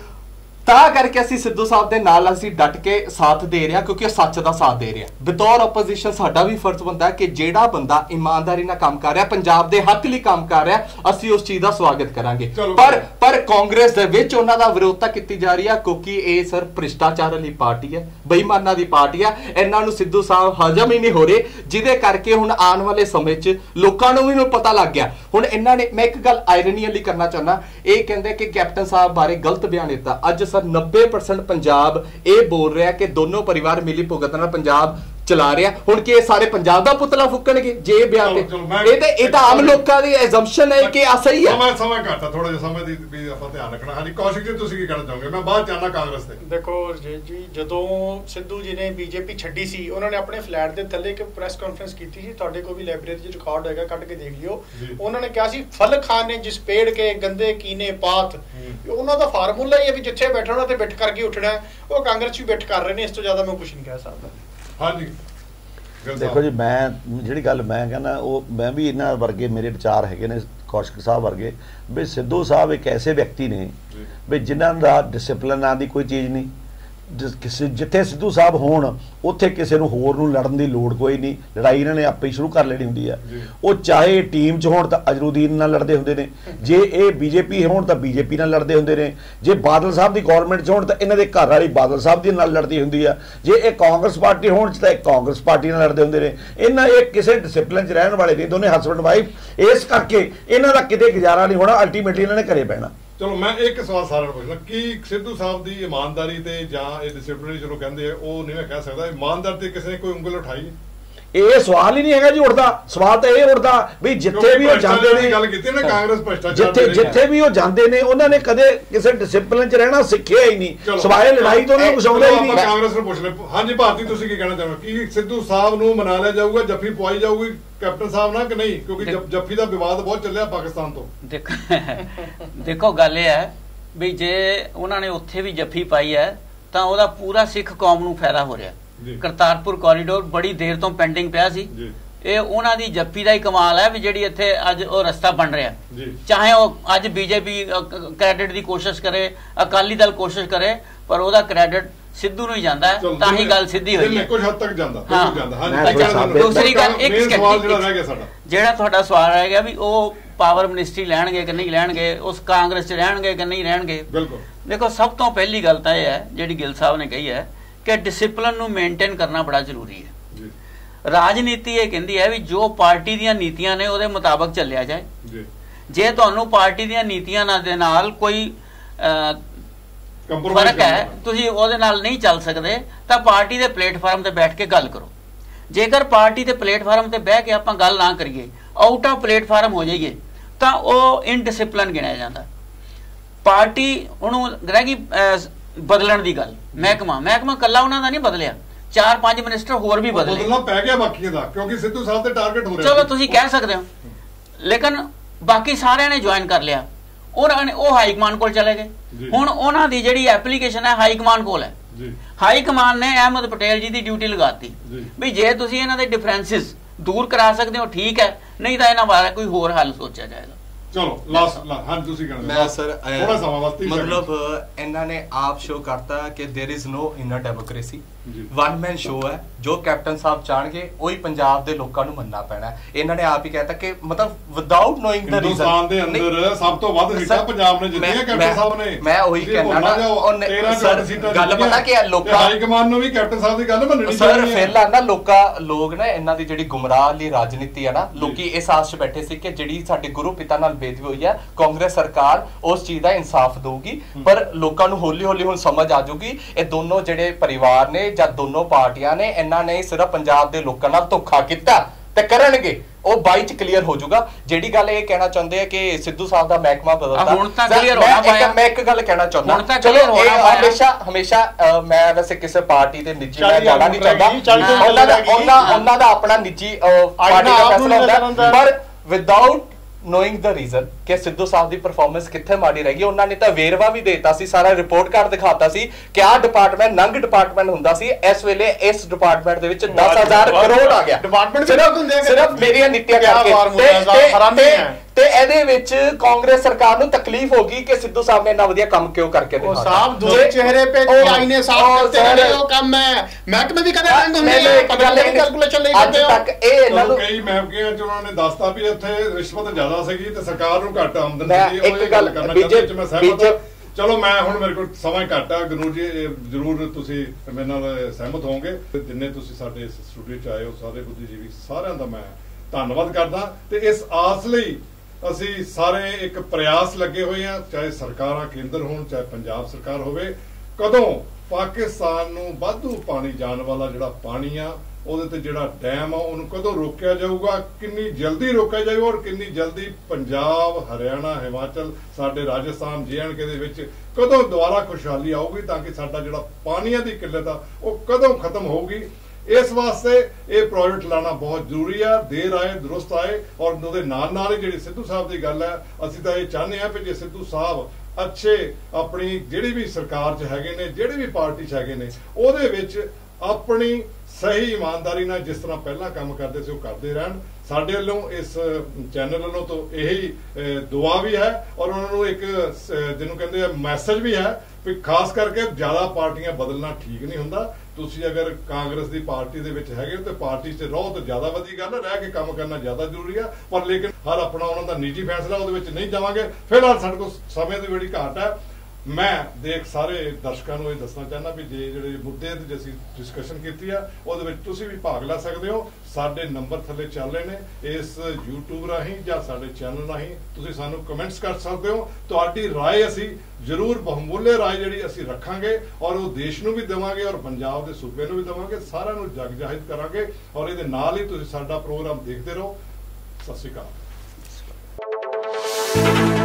ਤਾਂ ਕਰਕੇ ਅਸੀਂ ਸਿੱਧੂ ਸਾਹਿਬ ਦੇ ਨਾਲ ਅਸੀਂ ਡਟ ਕੇ ਸਾਥ ਦੇ ਰਹੇ ਹਾਂ ਕਿਉਂਕਿ ਉਹ ਸੱਚ ਦਾ ਸਾਥ ਦੇ ਰਿਹਾ। ਬਤੌਰ ਆਪੋਜੀਸ਼ਨ ਸਾਡਾ ਵੀ ਫਰਜ਼ ਬਣਦਾ ਕਿ ਜਿਹੜਾ ਬੰਦਾ ਇਮਾਨਦਾਰੀ ਨਾਲ ਕੰਮ ਕਰ ਰਿਹਾ, ਪੰਜਾਬ ਦੇ ਹੱਕ ਲਈ ਕੰਮ ਕਰ ਰਿਹਾ, ਅਸੀਂ ਉਸ ਚੀਜ਼ ਦਾ ਸਵਾਗਤ ਕਰਾਂਗੇ। ਪਰ ਕਾਂਗਰਸ ਦੇ ਵਿੱਚ ਉਹਨਾਂ ਦਾ ਵਿਰੋਧਤਾ ਕੀਤੀ ਜਾ ਰਹੀ ਹੈ ਕਿਉਂਕਿ ਇਹ ਸਰ ਭ੍ਰਿਸ਼ਟਾਚਾਰ ਵਾਲੀ ਪਾਰਟੀ ਹੈ, ਬੇਈਮਾਨਾਂ ਦੀ ਪਾਰਟੀ ਹੈ। ਇਹਨਾਂ ਨੂੰ ਸਿੱਧੂ ਸਾਹਿਬ ਹਜਮ ਹੀ ਨਹੀਂ ਹੋ ਰਹੇ, ਜਿਹਦੇ ਕਰਕੇ ਹੁਣ ਆਉਣ ਵਾਲੇ ਸਮੇਂ 'ਚ ਲੋਕਾਂ ਨੂੰ ਵੀ ਪਤਾ ਲੱਗ ਗਿਆ। ਹੁਣ ਇਹਨਾਂ ਨੇ, ਮੈਂ ਇੱਕ ਗੱਲ ਆਇਰਨੀ ਵਾਲੀ ਕਰਨਾ ਚਾਹੁੰਦਾ, ਇਹ ਕਹਿੰਦੇ ਕਿ ਕੈਪਟਨ ਸਾਹਿਬ ਬਾਰੇ ਗਲਤ ਬਿਆਨ ਦਿੱਤਾ। ਅੱਜ 90% ਪੰਜਾਬ ਇਹ ਬੋਲ ਰਿਹਾ ਕਿ ਦੋਨੋਂ ਪਰਿਵਾਰ ਮਿਲੀ ਭੁਗਤ ਨਾਲ ਪੰਜਾਬ ਚਲਾ ਰਿਹਾ। ਹੁਣ ਕੀ ਇਹ ਸਾਰੇ ਪੰਜਾਬ ਦਾ ਪੁਤਲਾ ਫੁੱਕਣਗੇ ਜੇ ਬਿਆਨ ਤੇ? ਇਹ ਤਾਂ ਆਮ ਲੋਕਾਂ ਦੀ ਐਜ਼ੰਪਸ਼ਨ ਹੈ ਕਿ ਆ ਸਹੀ ਹੈ। ਸਮਾਂ ਘੱਟ, ਥੋੜਾ ਜਿਹਾ ਸਮੇਂ ਦੀ ਵੀ ਆਪਾਂ ਧਿਆਨ ਰੱਖਣਾ। ਹਾਂਜੀ ਕੌਸ਼ਿਕ ਜੀ, ਤੁਸੀਂ ਕੀ ਕਹਿਣਾ ਚਾਹੋਗੇ? ਮੈਂ ਬਾਅਦ ਜਾਣਾ ਕਾਂਗਰਸ ਤੇ। ਦੇਖੋ ਜੀ, ਜਦੋਂ ਸਿੱਧੂ ਜੀ ਨੇ ਬੀਜੇਪੀ ਛੱਡੀ ਸੀ, ਉਹਨਾਂ ਨੇ ਆਪਣੇ ਫਲੈਟ ਦੇ ਥੱਲੇ ਇੱਕ ਪ੍ਰੈਸ ਕਾਨਫਰੰਸ ਕੀਤੀ ਸੀ, ਤੁਹਾਡੇ ਕੋਲ ਵੀ ਲਾਇਬ੍ਰੇਰੀ 'ਚ ਰਿਕਾਰਡ ਹੋਏਗਾ, ਕੱਢ ਕੇ ਦੇਖ ਲਿਓ। ਉਹਨਾਂ ਨੇ ਕਿਹਾ ਸੀ ਫਲ ਖਾਨੇ ਜਿਸ ਪੇੜ ਕੇ ਗੰਦੇ ਕੀਨੇ ਪਾਤ। ਉਹਨਾਂ ਦਾ ਫਾਰਮੂਲਾ ਹੀ ਹੈ ਵੀ ਜਿੱਥੇ ਬੈਠਣਾ ਤੇ ਬਿੱਠ ਕਰਕੇ ਉੱਠਣਾ। ਉਹ ਕਾਂਗਰਸ ਵੀ ਬਿੱਠ ਕਰ ਰਹੇ ਨੇ, ਇਸ ਤੋਂ ਜ਼ਿਆਦਾ ਮੈਂ ਕੁਝ ਨਹੀਂ ਕਹਿ ਸਕਦਾ। ਹਾਂਜੀ ਦੇਖੋ ਜੀ, ਮੈਂ ਜਿਹੜੀ ਗੱਲ ਮੈਂ ਕਹਿੰਦਾ ਉਹ ਮੈਂ ਵੀ ਇਹਨਾਂ ਵਰਗੇ ਮੇਰੇ ਵਿਚਾਰ ਹੈਗੇ ਨੇ ਕੌਸ਼ਿਕ ਸਾਹਿਬ ਵਰਗੇ ਵੀ ਸਿੱਧੂ ਸਾਹਿਬ ਇੱਕ ਐਸੇ ਵਿਅਕਤੀ ਨੇ ਵੀ ਜਿਨ੍ਹਾਂ ਦਾ ਡਿਸਪਲਿਨ ਨਾਂ ਦੀ ਕੋਈ ਚੀਜ਼ ਨਹੀਂ। ਜਿੱਥੇ ਸਿੱਧੂ ਸਾਹਿਬ ਹੋਣ ਉੱਥੇ ਕਿਸੇ ਨੂੰ ਹੋਰ ਨੂੰ ਲੜਨ ਦੀ ਲੋੜ ਕੋਈ ਨਹੀਂ। ਲੜਾਈ ਇਹਨਾਂ ਨੇ ਆਪੇ ਹੀ ਸ਼ੁਰੂ ਕਰ ਲੈਣੀ ਹੁੰਦੀ ਆ। ਉਹ ਚਾਹੇ ਟੀਮ 'ਚ ਹੋਣ ਤਾਂ ਅਜ਼ਰੂਦੀਨ ਨਾਲ ਲੜਦੇ ਹੁੰਦੇ ਨੇ, ਜੇ ਇਹ ਬੀਜੇਪੀ ਹੋਣ ਤਾਂ ਬੀਜੇਪੀ ਨਾਲ ਲੜਦੇ ਹੁੰਦੇ ਨੇ, ਜੇ ਬਾਦਲ ਸਾਹਿਬ ਦੀ ਗੌਰਮੈਂਟ 'ਚ ਹੋਣ ਤਾਂ ਇਹਨਾਂ ਦੇ ਘਰ ਵਾਲੀ ਬਾਦਲ ਸਾਹਿਬ ਦੇ ਨਾਲ ਲੜਦੀ ਹੁੰਦੀ ਆ, ਜੇ ਇਹ ਕਾਂਗਰਸ ਪਾਰਟੀ ਹੋਣ 'ਚ ਤਾਂ ਇਹ ਕਾਂਗਰਸ ਪਾਰਟੀ ਨਾਲ ਲੜਦੇ ਹੁੰਦੇ ਨੇ। ਇਹਨਾਂ ਇਹ ਕਿਸੇ ਡਿਸਪਲਿਨ 'ਚ ਰਹਿਣ ਵਾਲੇ ਨਹੀਂ, ਦੋਨੇ ਹਸਬੈਂਡ ਵਾਈਫ। ਇਸ ਕਰਕੇ ਇਹਨਾਂ ਦਾ ਕਿਤੇ ਗੁਜ਼ਾਰਾ ਨਹੀਂ ਹੋਣਾ, ਅਲਟੀਮੇਟਲੀ ਇਹਨਾਂ ਨੇ ਘਰੇ ਬਹਿਣਾ। ਚਲੋ ਮੈਂ ਇੱਕ ਸਵਾਲ ਸਾਰਿਆਂ ਨੂੰ ਪੁੱਛਣਾ, ਕੀ ਸਿੱਧੂ ਸਾਹਿਬ ਦੀ ਇਮਾਨਦਾਰੀ ਤੇ ਜਾਂ ਇਹ ਡਿਸਪਲਿਨ ਚਲੋ ਕਹਿੰਦੇ ਆ ਉਹ ਨਹੀਂ ਮੈਂ ਕਹਿ ਸਕਦਾ, ਇਮਾਨਦਾਰ ਤੇ ਕਿਸੇ ਨੇ ਕੋਈ ਉਂਗਲ ਉਠਾਈ? ਇਹ ਸਵਾਲ ਹੀ ਨਹੀਂ ਹੈਗਾ ਜੀ ਉੱਠਦਾ। ਸਵਾਲ ਤਾਂ ਇਹ ਉੱਠਦਾ ਵੀ ਜਿੱਥੇ ਵੀ ਉਹ ਜਾਂਦੇ ਨੇ, ਗੱਲ ਕੀਤੀ ਨਾ ਕਾਂਗਰਸ ਭ੍ਰਿਸ਼ਟਾਚਾਰ, ਜਿੱਥੇ ਵੀ ਉਹ ਜਾਂਦੇ ਨੇ ਉਹਨਾਂ ਨੇ ਕਦੇ ਕਿਸੇ ਡਿਸਪਲਿਨ 'ਚ ਰਹਿਣਾ ਸਿੱਖਿਆ ਹੀ ਨਹੀਂ, ਸਿਵਾਏ ਲੜਾਈ ਤੋਂ ਉਹਨਾਂ ਨੂੰ ਘੁਸਾਉਂਦਾ ਹੀ ਨਹੀਂ। ਕਾਂਗਰਸ ਨੂੰ ਪੁੱਛ ਲੈ। ਹਾਂਜੀ ਭਾਰਤੀ, ਤੁਸੀਂ ਕੀ ਕਹਿਣਾ ਚਾਹੁੰਦੇ? ਕੀ ਸਿੱਧੂ ਸਾਹਿਬ ਨੂੰ ਮਨਾ ਲਿਆ ਜਾਊਗਾ, ਜੱਫੀ ਪਵਾਈ ਜਾਊਗੀ ਕੈਪਟਨ ਸਾਹਿਬ ਨਾਲ ਕਿ ਨਹੀਂ? ਕਿਉਂਕਿ ਜੱਫੀ ਦਾ ਵਿਵਾਦ ਬਹੁਤ ਚੱਲਿਆ ਪਾਕਿਸਤਾਨ ਤੋਂ। ਦੇਖੋ ਗੱਲ ਇਹ ਹੈ ਵੀ ਜੇ ਉਹਨਾਂ ਨੇ ਉੱਥੇ ਵੀ ਜੱਫੀ ਪਾਈ ਹੈ ਤਾਂ ਉਹਦਾ ਪੂਰਾ ਸਿੱਖ ਕੌਮ ਨੂੰ ਫਾਇਦਾ ਹੋ ਰਿਹਾ। ਕਰਤਾਰਪੁਰ ਕੋਰੀਡੋਰ ਬੜੀ ਦੇਰ ਤੋਂ ਪੈਂਡਿੰਗ ਪਿਆ ਸੀ, ਇਹ ਉਹਨਾਂ ਦੀ ਜੱਫੀ ਦਾ ਹੀ ਕਮਾਲ ਹੈ ਵੀ ਜਿਹੜੀ ਇੱਥੇ ਅੱਜ ਉਹ ਰਸਤਾ ਬਣ ਰਿਹਾ। ਚਾਹੇ ਉਹ ਅੱਜ ਬੀਜੇਪੀ ਕ੍ਰੈਡਿਟ ਦੀ ਕੋਸ਼ਿਸ਼ ਕਰੇ, ਅਕਾਲੀ ਦਲ ਕੋਸ਼ਿਸ਼ ਕਰੇ, ਪਰ ਉਹਦਾ ਕ੍ਰੈਡਿਟ ਸਿੱਧੂ ਨੂੰ ਹੀ ਜਾਂਦਾ ਹੈ, ਤਾਂ ਹੀ ਗੱਲ ਸਿੱਧੀ ਹੋਈ ਹੈ। ਕੁਝ ਹੱਦ ਤੱਕ ਜਾਂਦਾ। ਦੂਸਰੀ ਗੱਲ ਜਿਹੜਾ ਤੁਹਾਡਾ ਸਵਾਲ ਰਹਿ ਗਿਆ ਵੀ ਉਹ ਪਾਵਰ ਮਿਨਿਸਟਰੀ ਲੈਣਗੇ ਕਿ ਨਹੀਂ ਲੈਣਗੇ, ਉਸ ਕਾਂਗਰਸ 'ਚ ਰਹਿਣਗੇ ਕਿ ਨਹੀਂ ਰਹਿਣਗੇ। ਦੇਖੋ, ਸਭ ਤੋਂ ਪਹਿਲੀ ਗੱਲ ਤਾਂ ਇਹ ਹੈ ਜਿਹੜੀ ਗਿੱਲ ਸਾਹਿਬ ਨੇ ਕਹੀ ਹੈ ਕਿ ਡਿਸਿਪਲਿਨ ਨੂੰ ਮੇਨਟੇਨ ਕਰਨਾ ਬੜਾ ਜ਼ਰੂਰੀ ਹੈ। ਰਾਜਨੀਤੀ ਇਹ ਕਹਿੰਦੀ ਹੈ ਵੀ ਜੋ ਪਾਰਟੀ ਦੀਆਂ ਨੀਤੀਆਂ ਨੇ ਉਹਦੇ ਮੁਤਾਬਕ ਚੱਲਿਆ ਜਾਏ। ਜੇ ਤੁਹਾਨੂੰ ਪਾਰਟੀ ਦੀਆਂ ਨੀਤੀਆਂ ਦੇ ਨਾਲ ਕੋਈ ਫਰਕ ਹੈ, ਤੁਸੀਂ ਉਹਦੇ ਨਾਲ ਨਹੀਂ ਚੱਲ ਸਕਦੇ, ਤਾਂ ਪਾਰਟੀ ਦੇ ਪਲੇਟਫਾਰਮ ਤੇ ਬੈਠ ਕੇ ਗੱਲ ਕਰੋ। ਜੇਕਰ ਪਾਰਟੀ ਦੇ ਪਲੇਟਫਾਰਮ ਤੇ ਬਹਿ ਕੇ ਆਪਾਂ ਗੱਲ ਨਾ ਕਰੀਏ, ਆਊਟ ਆਫ ਪਲੇਟਫਾਰਮ ਹੋ ਜਾਈਏ, ਤਾਂ ਉਹ ਇਨਡਿਸਿਪਲਿਨ ਗਿਣਿਆ ਜਾਂਦਾ। ਪਾਰਟੀ ਉਹਨੂੰ ਰਹਿ ਗਈ ਬਦਲਣ ਦੀ ਗੱਲ। ਮਹਿਕਮਾ ਕੱਲਾ ਉਹਨਾਂ ਦਾ ਨਹੀਂ ਬਦਲਿਆ, 4-5 ਮਿਨਿਸਟਰ ਹੋਰ ਵੀ ਬਦਲੇ ਪੈ ਗਿਆ ਬਾਕੀਆਂ ਦਾ, ਕਿਉਂਕਿ ਸਿੱਧੂ ਸਾਹਿਬ ਤੇ ਟਾਰਗੇਟ ਹੋ ਰਿਹਾ। ਚਲੋ ਤੁਸੀਂ ਕਹਿ ਸਕਦੇ ਹੋ, ਲੇਕਿਨ ਬਾਕੀ ਸਾਰਿਆਂ ਨੇ ਜੁਆਇਨ ਕਰ ਲਿਆ। ਉਹ ਹਾਈ ਕਮਾਂਡ ਕੋਲ ਚਲੇ ਗਏ। ਹੁਣ ਉਹਨਾਂ ਦੀ ਜਿਹੜੀ ਐਪਲੀਕੇਸ਼ਨ ਹੈ ਹਾਈ ਕਮਾਂਡ ਕੋਲ ਹੈ। ਹਾਈ ਕਮਾਂਡ ਨੇ ਅਹਿਮਦ ਪਟੇਲ ਜੀ ਦੀ ਡਿਊਟੀ ਲਗਾਤੀ ਵੀ ਜੇ ਤੁਸੀਂ ਇਹਨਾਂ ਦੇ ਡਿਫਰੈਂਸਿਸ ਦੂਰ ਕਰਾ ਸਕਦੇ ਹੋ ਠੀਕ ਹੈ, ਨਹੀਂ ਤਾਂ ਇਹਨਾਂ ਬਾਰੇ ਕੋਈ ਹੋਰ ਹੱਲ ਸੋਚਿਆ ਜਾਏਗਾ। ਚਲੋ ਲਾਸਟ ਹਾਂ ਤੁਸੀਂ ਕਹਿੰਦੇ ਮੈਂ ਸਰ ਥੋੜਾ ਸਮਾਂ ਵਾਸਤੇ ਮਤਲਬ ਇਹਨਾਂ ਨੇ ਆਪ ਸ਼ੋ ਕਰਤਾ ਕਿ there is no inner democracy, one man show ਹੈ। ਜੋ ਕੈਪਟਨ ਸਾਹਿਬ ਚਾਹਣਗੇ ਉਹੀ ਪੰਜਾਬ ਦੇ ਲੋਕਾਂ ਨੂੰ ਮੰਨਣਾ ਪੈਣਾ। ਇਹਨਾਂ ਨੇ ਆਪ ਹੀ ਕਹਿਤਾ ਕਿ ਮਤਲਬ without knowing the reason Hindustan ਦੇ ਅੰਦਰ ਸਭ ਤੋਂ ਵੱਧ ਸੀਟਾਂ ਪੰਜਾਬ ਨੇ ਜਿੱਤੀਆਂ ਕੈਪਟਨ ਸਾਹਿਬ ਨੇ। ਮੈਂ ਉਹੀ ਕਹਿਣਾ ਨਾ, ਸਰ ਗੱਲ ਪਤਾ ਕਿ ਲੋਕਾਂ ਹਾਈ ਕਮਾਂਡ ਨੂੰ ਵੀ ਕੈਪਟਨ ਸਾਹਿਬ ਦੀ ਗੱਲ ਮੰਨਣੀ ਸਰ। ਫਿਰ ਆਂਦਾ ਲੋਕ ਨਾ ਇਹਨਾਂ ਦੀ ਜਿਹੜੀ ਗੁੰਮਰਾਹ ਲਈ ਰਾਜਨੀਤੀ ਹੈ ਨਾ, ਲੋਕੀ ਇਸ ਆਸ 'ਚ ਬੈਠੇ ਸੀ ਕਿ ਜਿਹੜੀ ਸਾਡੇ ਗੁਰੂ ਪਿਤਾ ਨਾਲ ਬੇਦਬੀ ਹੋਈ ਹੈ, ਕਾਂਗਰਸ ਸਰਕਾਰ ਉਸ ਚੀਜ਼ ਦਾ ਇਨਸਾਫ ਦੇਊਗੀ। ਪਰ ਲੋਕਾਂ ਨੂੰ ਹੌਲੀ ਹੌਲੀ ਹੁਣ ਸਮਝ ਆ ਜਾਊਗੀ ਇਹ ਦੋਨੋਂ ਜਿਹੜੇ ਪਰਿਵਾਰ ਨੇ ਜਾਂ ਦੋਨੋਂ ਪਾਰਟੀਆਂ ਨੇ, ਇਹਨਾਂ ਨੇ ਸਿਰਫ ਪੰਜਾਬ ਦੇ ਲੋਕਾਂ ਨਾਲ ਧੋਖਾ ਕੀਤਾ ਤੇ ਕਰਨਗੇ। ਉਹ 22 ਚ ਕਲੀਅਰ ਹੋ ਜਾਊਗਾ। ਜਿਹੜੀ ਗੱਲ ਇਹ ਕਹਿਣਾ ਚਾਹੁੰਦੇ ਆ ਕਿ ਸਿੱਧੂ ਸਾਹਿਬ ਦਾ ਮਹਿਕਮਾ ਬਦਲਦਾ, ਹੁਣ ਤਾਂ ਕਲੀਅਰ ਹੋਣਾ ਪਾਇਆ। ਮੈਂ ਇੱਕ ਗੱਲ ਕਹਿਣਾ ਚਾਹੁੰਦਾ, ਚਲੋ ਹਮੇਸ਼ਾ ਮੈਂ ਵੈਸੇ ਕਿਸੇ ਪਾਰਟੀ ਤੇ ਨਿੱਜੀ ਮੈਂ ਜਾਣਾ ਨਹੀਂ ਚਾਹੁੰਦਾ, ਉਹਨਾਂ ਦਾ ਆਪਣਾ ਨਿੱਜੀ ਪਾਰਟੀ ਦਾ ਫੈਸਲਾ ਹੁੰਦਾ, ਪਰ ਵਿਦਆਊਟ ਨੋਇੰਗ ਦਾ ਰੀਜ਼ਨ ਕਿ ਸਿੱਧੂ ਸਾਹਿਬ ਦੀ ਪਰਫਾਰਮੈਂਸ ਕਿੱਥੇ ਮਾੜੀ ਰਹਿ ਗਈ। ਉਹਨਾਂ ਨੇ ਤਾਂ ਵੇਰਵਾ ਵੀ ਦੇਤਾ ਸੀ, ਸਾਰਾ ਰਿਪੋਰਟ ਕਾਰਡ ਦਿਖਾਤਾ ਸੀ ਕਿ ਆਹ ਡਿਪਾਰਟਮੈਂਟ ਨੰਗ ਡਿਪਾਰਟਮੈਂਟ ਹੁੰਦਾ ਸੀ, ਇਸ ਵੇਲੇ ਇਸ ਡਿਪਾਰਟਮੈਂਟ ਦੇ ਵਿੱਚ 10,000 ਕਰੋੜ ਆ ਗਿਆ। ਸਿਰਫ ਮੇਰੀਆਂ ਨੀਤੀਆਂ ਕਰਕੇ ਤੇ ਇਹਦੇ ਵਿੱਚ ਕਾਂਗਰਸ ਸਰਕਾਰ ਨੂੰ ਤਕਲੀਫ ਹੋਗੀ ਕਿ ਸਿੱਧੂ ਸਾਹਿਬ ਨੇ ਇੰਨਾ ਵਧੀਆ ਕੰਮ ਕਿਉਂ ਕਰਕੇ ਦਿਖਾਇਆ। ਸਾਹਿਬ ਦੋ ਚਿਹਰੇ पे आईने साफ करते हैं, वो काम है महकमे भी कदे रंग ਹੁੰਦੇ ਆ, ਪਤਾ ਨਹੀਂ ਕੈਲਕੂਲੇਸ਼ਨ ਲਈ ਕਰਦੇ ਹੋ। ਤੱਕ ਇਹ ਇਹਨਾਂ ਨੂੰ ਕਈ ਮਹਿਕਮਿਆਂ ਚ ਉਹਨਾਂ ਨੇ ਦੱਸਤਾ ਵੀ ਇੱਥੇ ਰਿਸ਼ਵਤ ਜ਼ਿਆਦਾ ਸੀਗੀ ਤੇ ਸਰਕਾਰ ਨੂੰ ਘੱਟ ਆਮਦਨ ਸੀਗੀ। ਇੱਕ ਗੱਲ ਕਰਨਾ ਚਾਹੁੰਦੇ ਮੈਂ ਸਹਿਮਤ। ਚਲੋ ਮੈਂ ਹੁਣ ਮੇਰੇ ਕੋਲ ਸਮਾਂ ਘੱਟ ਆ, ਗਨੂਰ ਜੀ ਜ਼ਰੂਰ ਤੁਸੀਂ ਮੇਰੇ ਨਾਲ ਸਹਿਮਤ ਹੋਵੋਗੇ। ਜਿੰਨੇ ਤੁਸੀਂ ਸਾਡੇ ਸਟੂਡੀਓ ਚ ਆਏ ਹੋ ਸਾਰੇ ਬੁੱਧੀਜੀਵੀ, ਸਾਰਿਆਂ ਦਾ ਮੈਂ ਧੰਨਵਾਦ ਕਰਦਾ। ਤੇ ਇਸ ਆਸ ਲਈ ਅਸੀਂ ਸਾਰੇ ਇੱਕ ਪ੍ਰਯਾਸ ਲੱਗੇ ਹੋਏ ਆ, ਚਾਹੇ ਸਰਕਾਰਾਂ ਕੇਂਦਰ ਹੋਣ ਚਾਹੇ ਪੰਜਾਬ ਸਰਕਾਰ ਹੋਵੇ, ਕਦੋਂ ਪਾਕਿਸਤਾਨ ਨੂੰ ਵਾਧੂ ਪਾਣੀ ਜਾਣ ਵਾਲਾ ਜਿਹੜਾ ਪਾਣੀ ਆ ਉਹਦੇ ਤੇ ਜਿਹੜਾ ਡੈਮ ਆ ਉਹਨੂੰ ਕਦੋਂ ਰੋਕਿਆ ਜਾਊਗਾ, ਕਿੰਨੀ ਜਲਦੀ ਰੋਕਿਆ ਜਾਊਗਾ, ਔਰ ਕਿੰਨੀ ਜਲਦੀ ਪੰਜਾਬ, ਹਰਿਆਣਾ, ਹਿਮਾਚਲ, ਸਾਡੇ ਰਾਜਸਥਾਨ, JNK ਦੇ ਵਿੱਚ ਕਦੋਂ ਦੁਬਾਰਾ ਖੁਸ਼ਹਾਲੀ ਆਊਗੀ, ਤਾਂ ਕਿ ਸਾਡਾ ਜਿਹੜਾ ਪਾਣੀਆਂ ਦੀ ਕਿੱਲਤ ਆ ਉਹ ਕਦੋਂ ਖਤਮ ਹੋਊਗੀ। ਇਸ ਵਾਸਤੇ ਇਹ ਪ੍ਰੋਜੈਕਟ ਲਾਣਾ ਬਹੁਤ ਜ਼ਰੂਰੀ ਆ। ਦੇਰ ਆਏ ਦਰੁਸਤ ਆਏ। ਔਰ ਉਹਦੇ ਨਾਲ ਹੀ ਜਿਹੜੀ ਸਿੱਧੂ ਸਾਹਿਬ ਦੀ ਗੱਲ ਹੈ, ਅਸੀਂ ਤਾਂ ਇਹ ਚਾਹੁੰਦੇ ਆ ਕਿ ਜੇ ਸਿੱਧੂ ਸਾਹਿਬ ਅੱਛੇ ਆਪਣੀ ਜਿਹੜੀ ਵੀ ਸਰਕਾਰ 'ਚ ਹੈਗੇ ਨੇ, ਜਿਹੜੀ ਵੀ ਪਾਰਟੀ 'ਚ ਹੈਗੇ ਨੇ, ਉਹਦੇ ਵਿੱਚ ਆਪਣੀ ਸਹੀ ਇਮਾਨਦਾਰੀ ਨਾਲ ਜਿਸ ਤਰ੍ਹਾਂ ਪਹਿਲਾਂ ਕੰਮ ਕਰਦੇ ਸੀ ਉਹ ਕਰਦੇ ਰਹਿਣ। ਸਾਡੇ ਵੱਲੋਂ ਇਸ ਚੈਨਲ ਵੱਲੋਂ ਤੋਂ ਇਹੀ ਦੁਆ ਵੀ ਹੈ, ਔਰ ਉਹਨਾਂ ਨੂੰ ਇੱਕ ਜਿਹਨੂੰ ਕਹਿੰਦੇ ਆ ਮੈਸੇਜ ਵੀ ਹੈ ਵੀ ਖਾਸ ਕਰਕੇ ਜ਼ਿਆਦਾ ਪਾਰਟੀਆਂ ਬਦਲਣਾ ਠੀਕ ਨਹੀਂ ਹੁੰਦਾ। ਤੁਸੀਂ ਅਗਰ ਕਾਂਗਰਸ ਦੀ ਪਾਰਟੀ ਦੇ ਵਿੱਚ ਹੈਗੇ ਹੋ ਤੇ ਪਾਰਟੀ 'ਚ ਰਹੋ ਤਾਂ ਜ਼ਿਆਦਾ ਵਧੀਆ ਗੱਲ, ਰਹਿ ਕੇ ਕੰਮ ਕਰਨਾ ਜ਼ਿਆਦਾ ਜ਼ਰੂਰੀ ਆ। ਪਰ ਲੇਕਿਨ ਹਰ ਆਪਣਾ ਉਹਨਾਂ ਦਾ ਨਿੱਜੀ ਫੈਸਲਾ, ਉਹਦੇ ਵਿੱਚ ਨਹੀਂ ਜਾਵਾਂਗੇ। ਫਿਲਹਾਲ ਸਾਡੇ ਕੋਲ ਸਮੇਂ ਦੀ ਬੜੀ ਘਾਟ ਹੈ। ਮੈਂ ਸਾਰੇ ਦਰਸ਼ਕਾਂ ਨੂੰ ਇਹ ਦੱਸਣਾ ਚਾਹੁੰਦਾ ਵੀ ਜੇ ਜਿਹੜੇ ਮੁੱਦੇ ਤੇ ਅਸੀਂ ਡਿਸਕਸ਼ਨ ਕੀਤੀ ਆ ਉਹਦੇ ਵਿੱਚ ਤੁਸੀਂ ਵੀ ਭਾਗ ਲੈ ਸਕਦੇ ਹੋ। ਸਾਡੇ ਨੰਬਰ ਥੱਲੇ ਚੱਲ ਰਹੇ ਨੇ, ਇਸ YouTube ਰਾਹੀਂ ਜਾਂ ਸਾਡੇ ਚੈਨਲ ਰਾਹੀਂ ਤੁਸੀਂ ਸਾਨੂੰ ਕਮੈਂਟਸ ਕਰ ਸਕਦੇ ਹੋ। ਤੁਹਾਡੀ ਰਾਏ ਅਸੀਂ ਜ਼ਰੂਰ ਬਹੁਮੁੱਲੇ ਰਾਏ ਜਿਹੜੀ ਅਸੀਂ ਰੱਖਾਂਗੇ, ਔਰ ਉਹ ਦੇਸ਼ ਨੂੰ ਵੀ ਦੇਵਾਂਗੇ ਔਰ ਪੰਜਾਬ ਦੇ ਸੂਬੇ ਨੂੰ ਵੀ ਦੇਵਾਂਗੇ, ਸਾਰਿਆਂ ਨੂੰ ਜਗ ਜ਼ਾਹਿਰ ਕਰਾਂਗੇ। ਔਰ ਇਹਦੇ ਨਾਲ ਹੀ ਤੁਸੀਂ ਸਾਡਾ ਪ੍ਰੋਗਰਾਮ ਦੇਖਦੇ ਰਹੋ। ਸਤਿ ਸ਼੍ਰੀ ਅਕਾਲ।